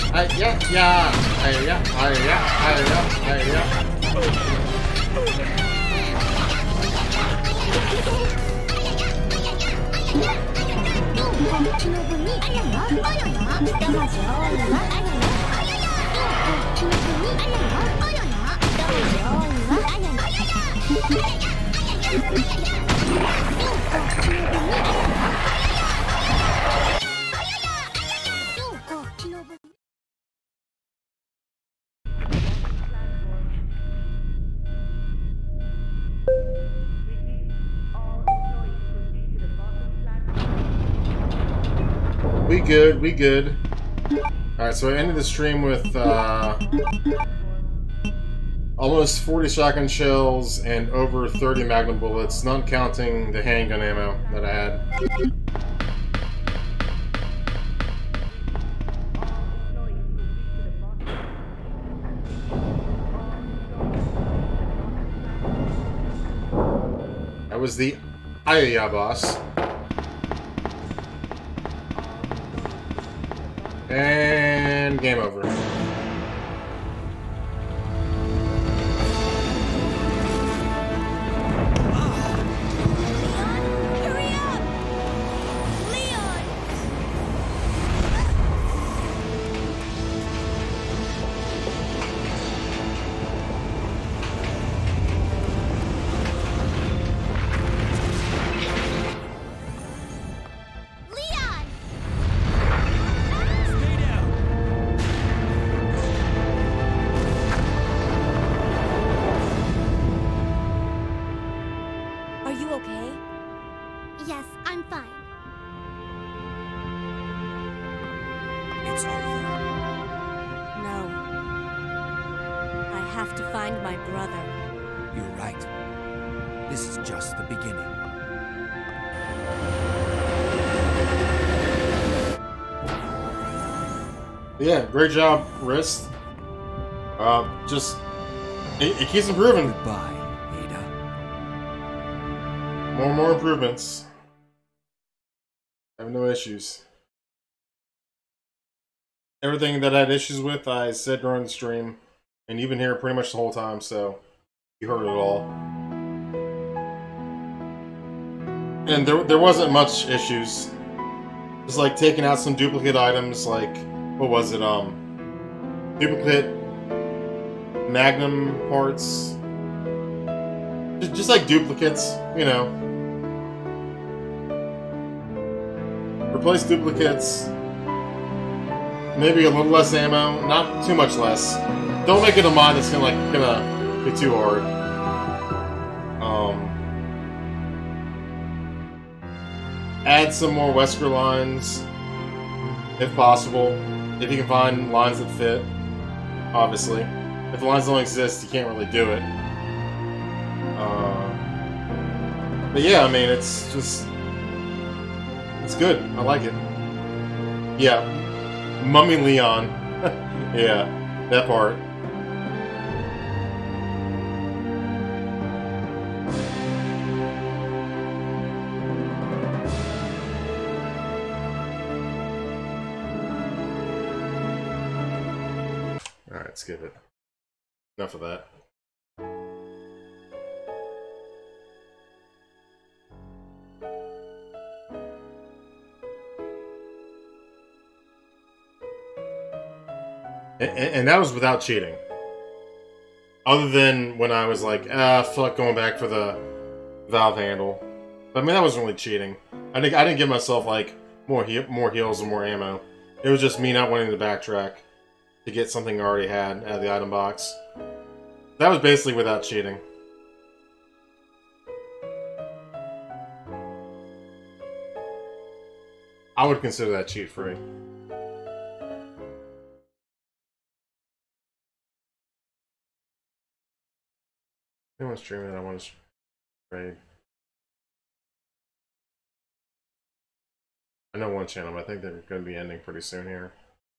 We good. Alright, so I ended the stream with almost 40 shotgun shells and over 30 magnum bullets, not counting the handgun ammo that I had. That was the Ayaya boss. And game over. Yeah, great job, Wrist. Just it keeps improving. Goodbye, Ada. More and more improvements. I have no issues. Everything that I had issues with, I said during the stream, and you've been here pretty much the whole time, so you heard it all. And there wasn't much issues. Just like taking out some duplicate items, like what was it? Duplicate Magnum parts. Just like duplicates, you know. Replace duplicates. Maybe a little less ammo, not too much less. Don't make it a mod that's gonna be too hard. Add some more Wesker lines, if possible. If you can find lines that fit, obviously. If the lines don't exist, you can't really do it. But yeah, I mean, it's just... it's good. I like it. Yeah. Mummy Leon. Yeah, that part. Alright, skip it. Enough of that. And that was without cheating. Other than when I was like, fuck going back for the valve handle. But I mean, that wasn't really cheating. I didn't give myself, like, more heals and more ammo. It was just me not wanting to backtrack to get something I already had out of the item box. That was basically without cheating. I would consider that cheat-free. Anyone's streaming that I want to trade. I know one channel, but I think they're going to be ending pretty soon here.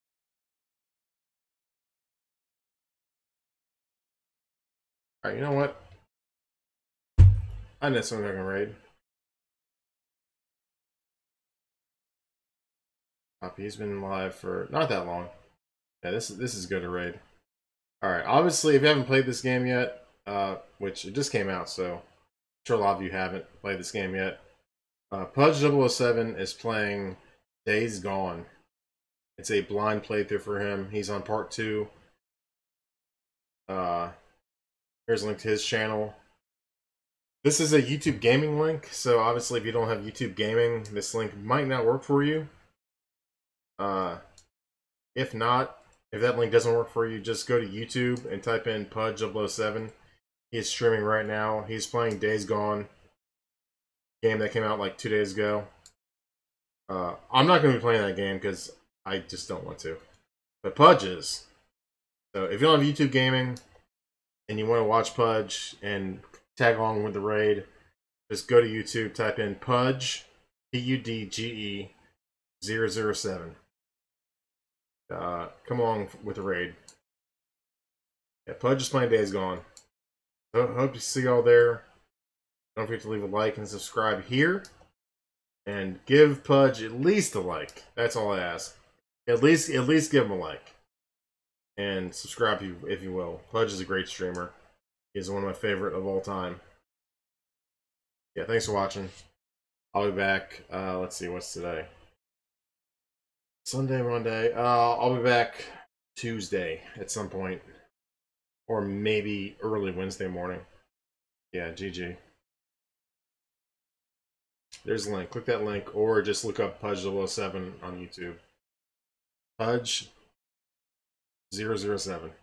Alright, you know what? I know someone I can raid. Poppy, he's been live for not that long. Yeah, this is good to raid. Alright, obviously, if you haven't played this game yet, which it just came out, so I'm sure a lot of you haven't played this game yet. Pudge 007 is playing Days Gone. It's a blind playthrough for him. He's on part 2. Here's a link to his channel. This is a YouTube gaming link, so obviously if you don't have YouTube gaming, this link might not work for you. If not, if that link doesn't work for you, just go to YouTube and type in Pudge 007. He is streaming right now. He's playing Days Gone, game that came out like 2 days ago. I'm not going to be playing that game because I just don't want to. But Pudge is. So if you don't have YouTube gaming and you want to watch Pudge and tag along with the raid, just go to YouTube, type in Pudge, Pudge 007. Come along with the raid. Yeah, Pudge is playing Days Gone. So, hope to see y'all there. Don't forget to leave a like and subscribe here. And give Pudge at least a like. That's all I ask. At least give him a like. And subscribe if you will. Pudge is a great streamer. He's one of my favorite of all time. Yeah, thanks for watching. I'll be back. Let's see, what's today? Sunday, Monday. I'll be back Tuesday at some point. Or maybe early Wednesday morning. Yeah, GG. There's a link. Click that link, or just look up Pudge 007 on YouTube. Pudge 007.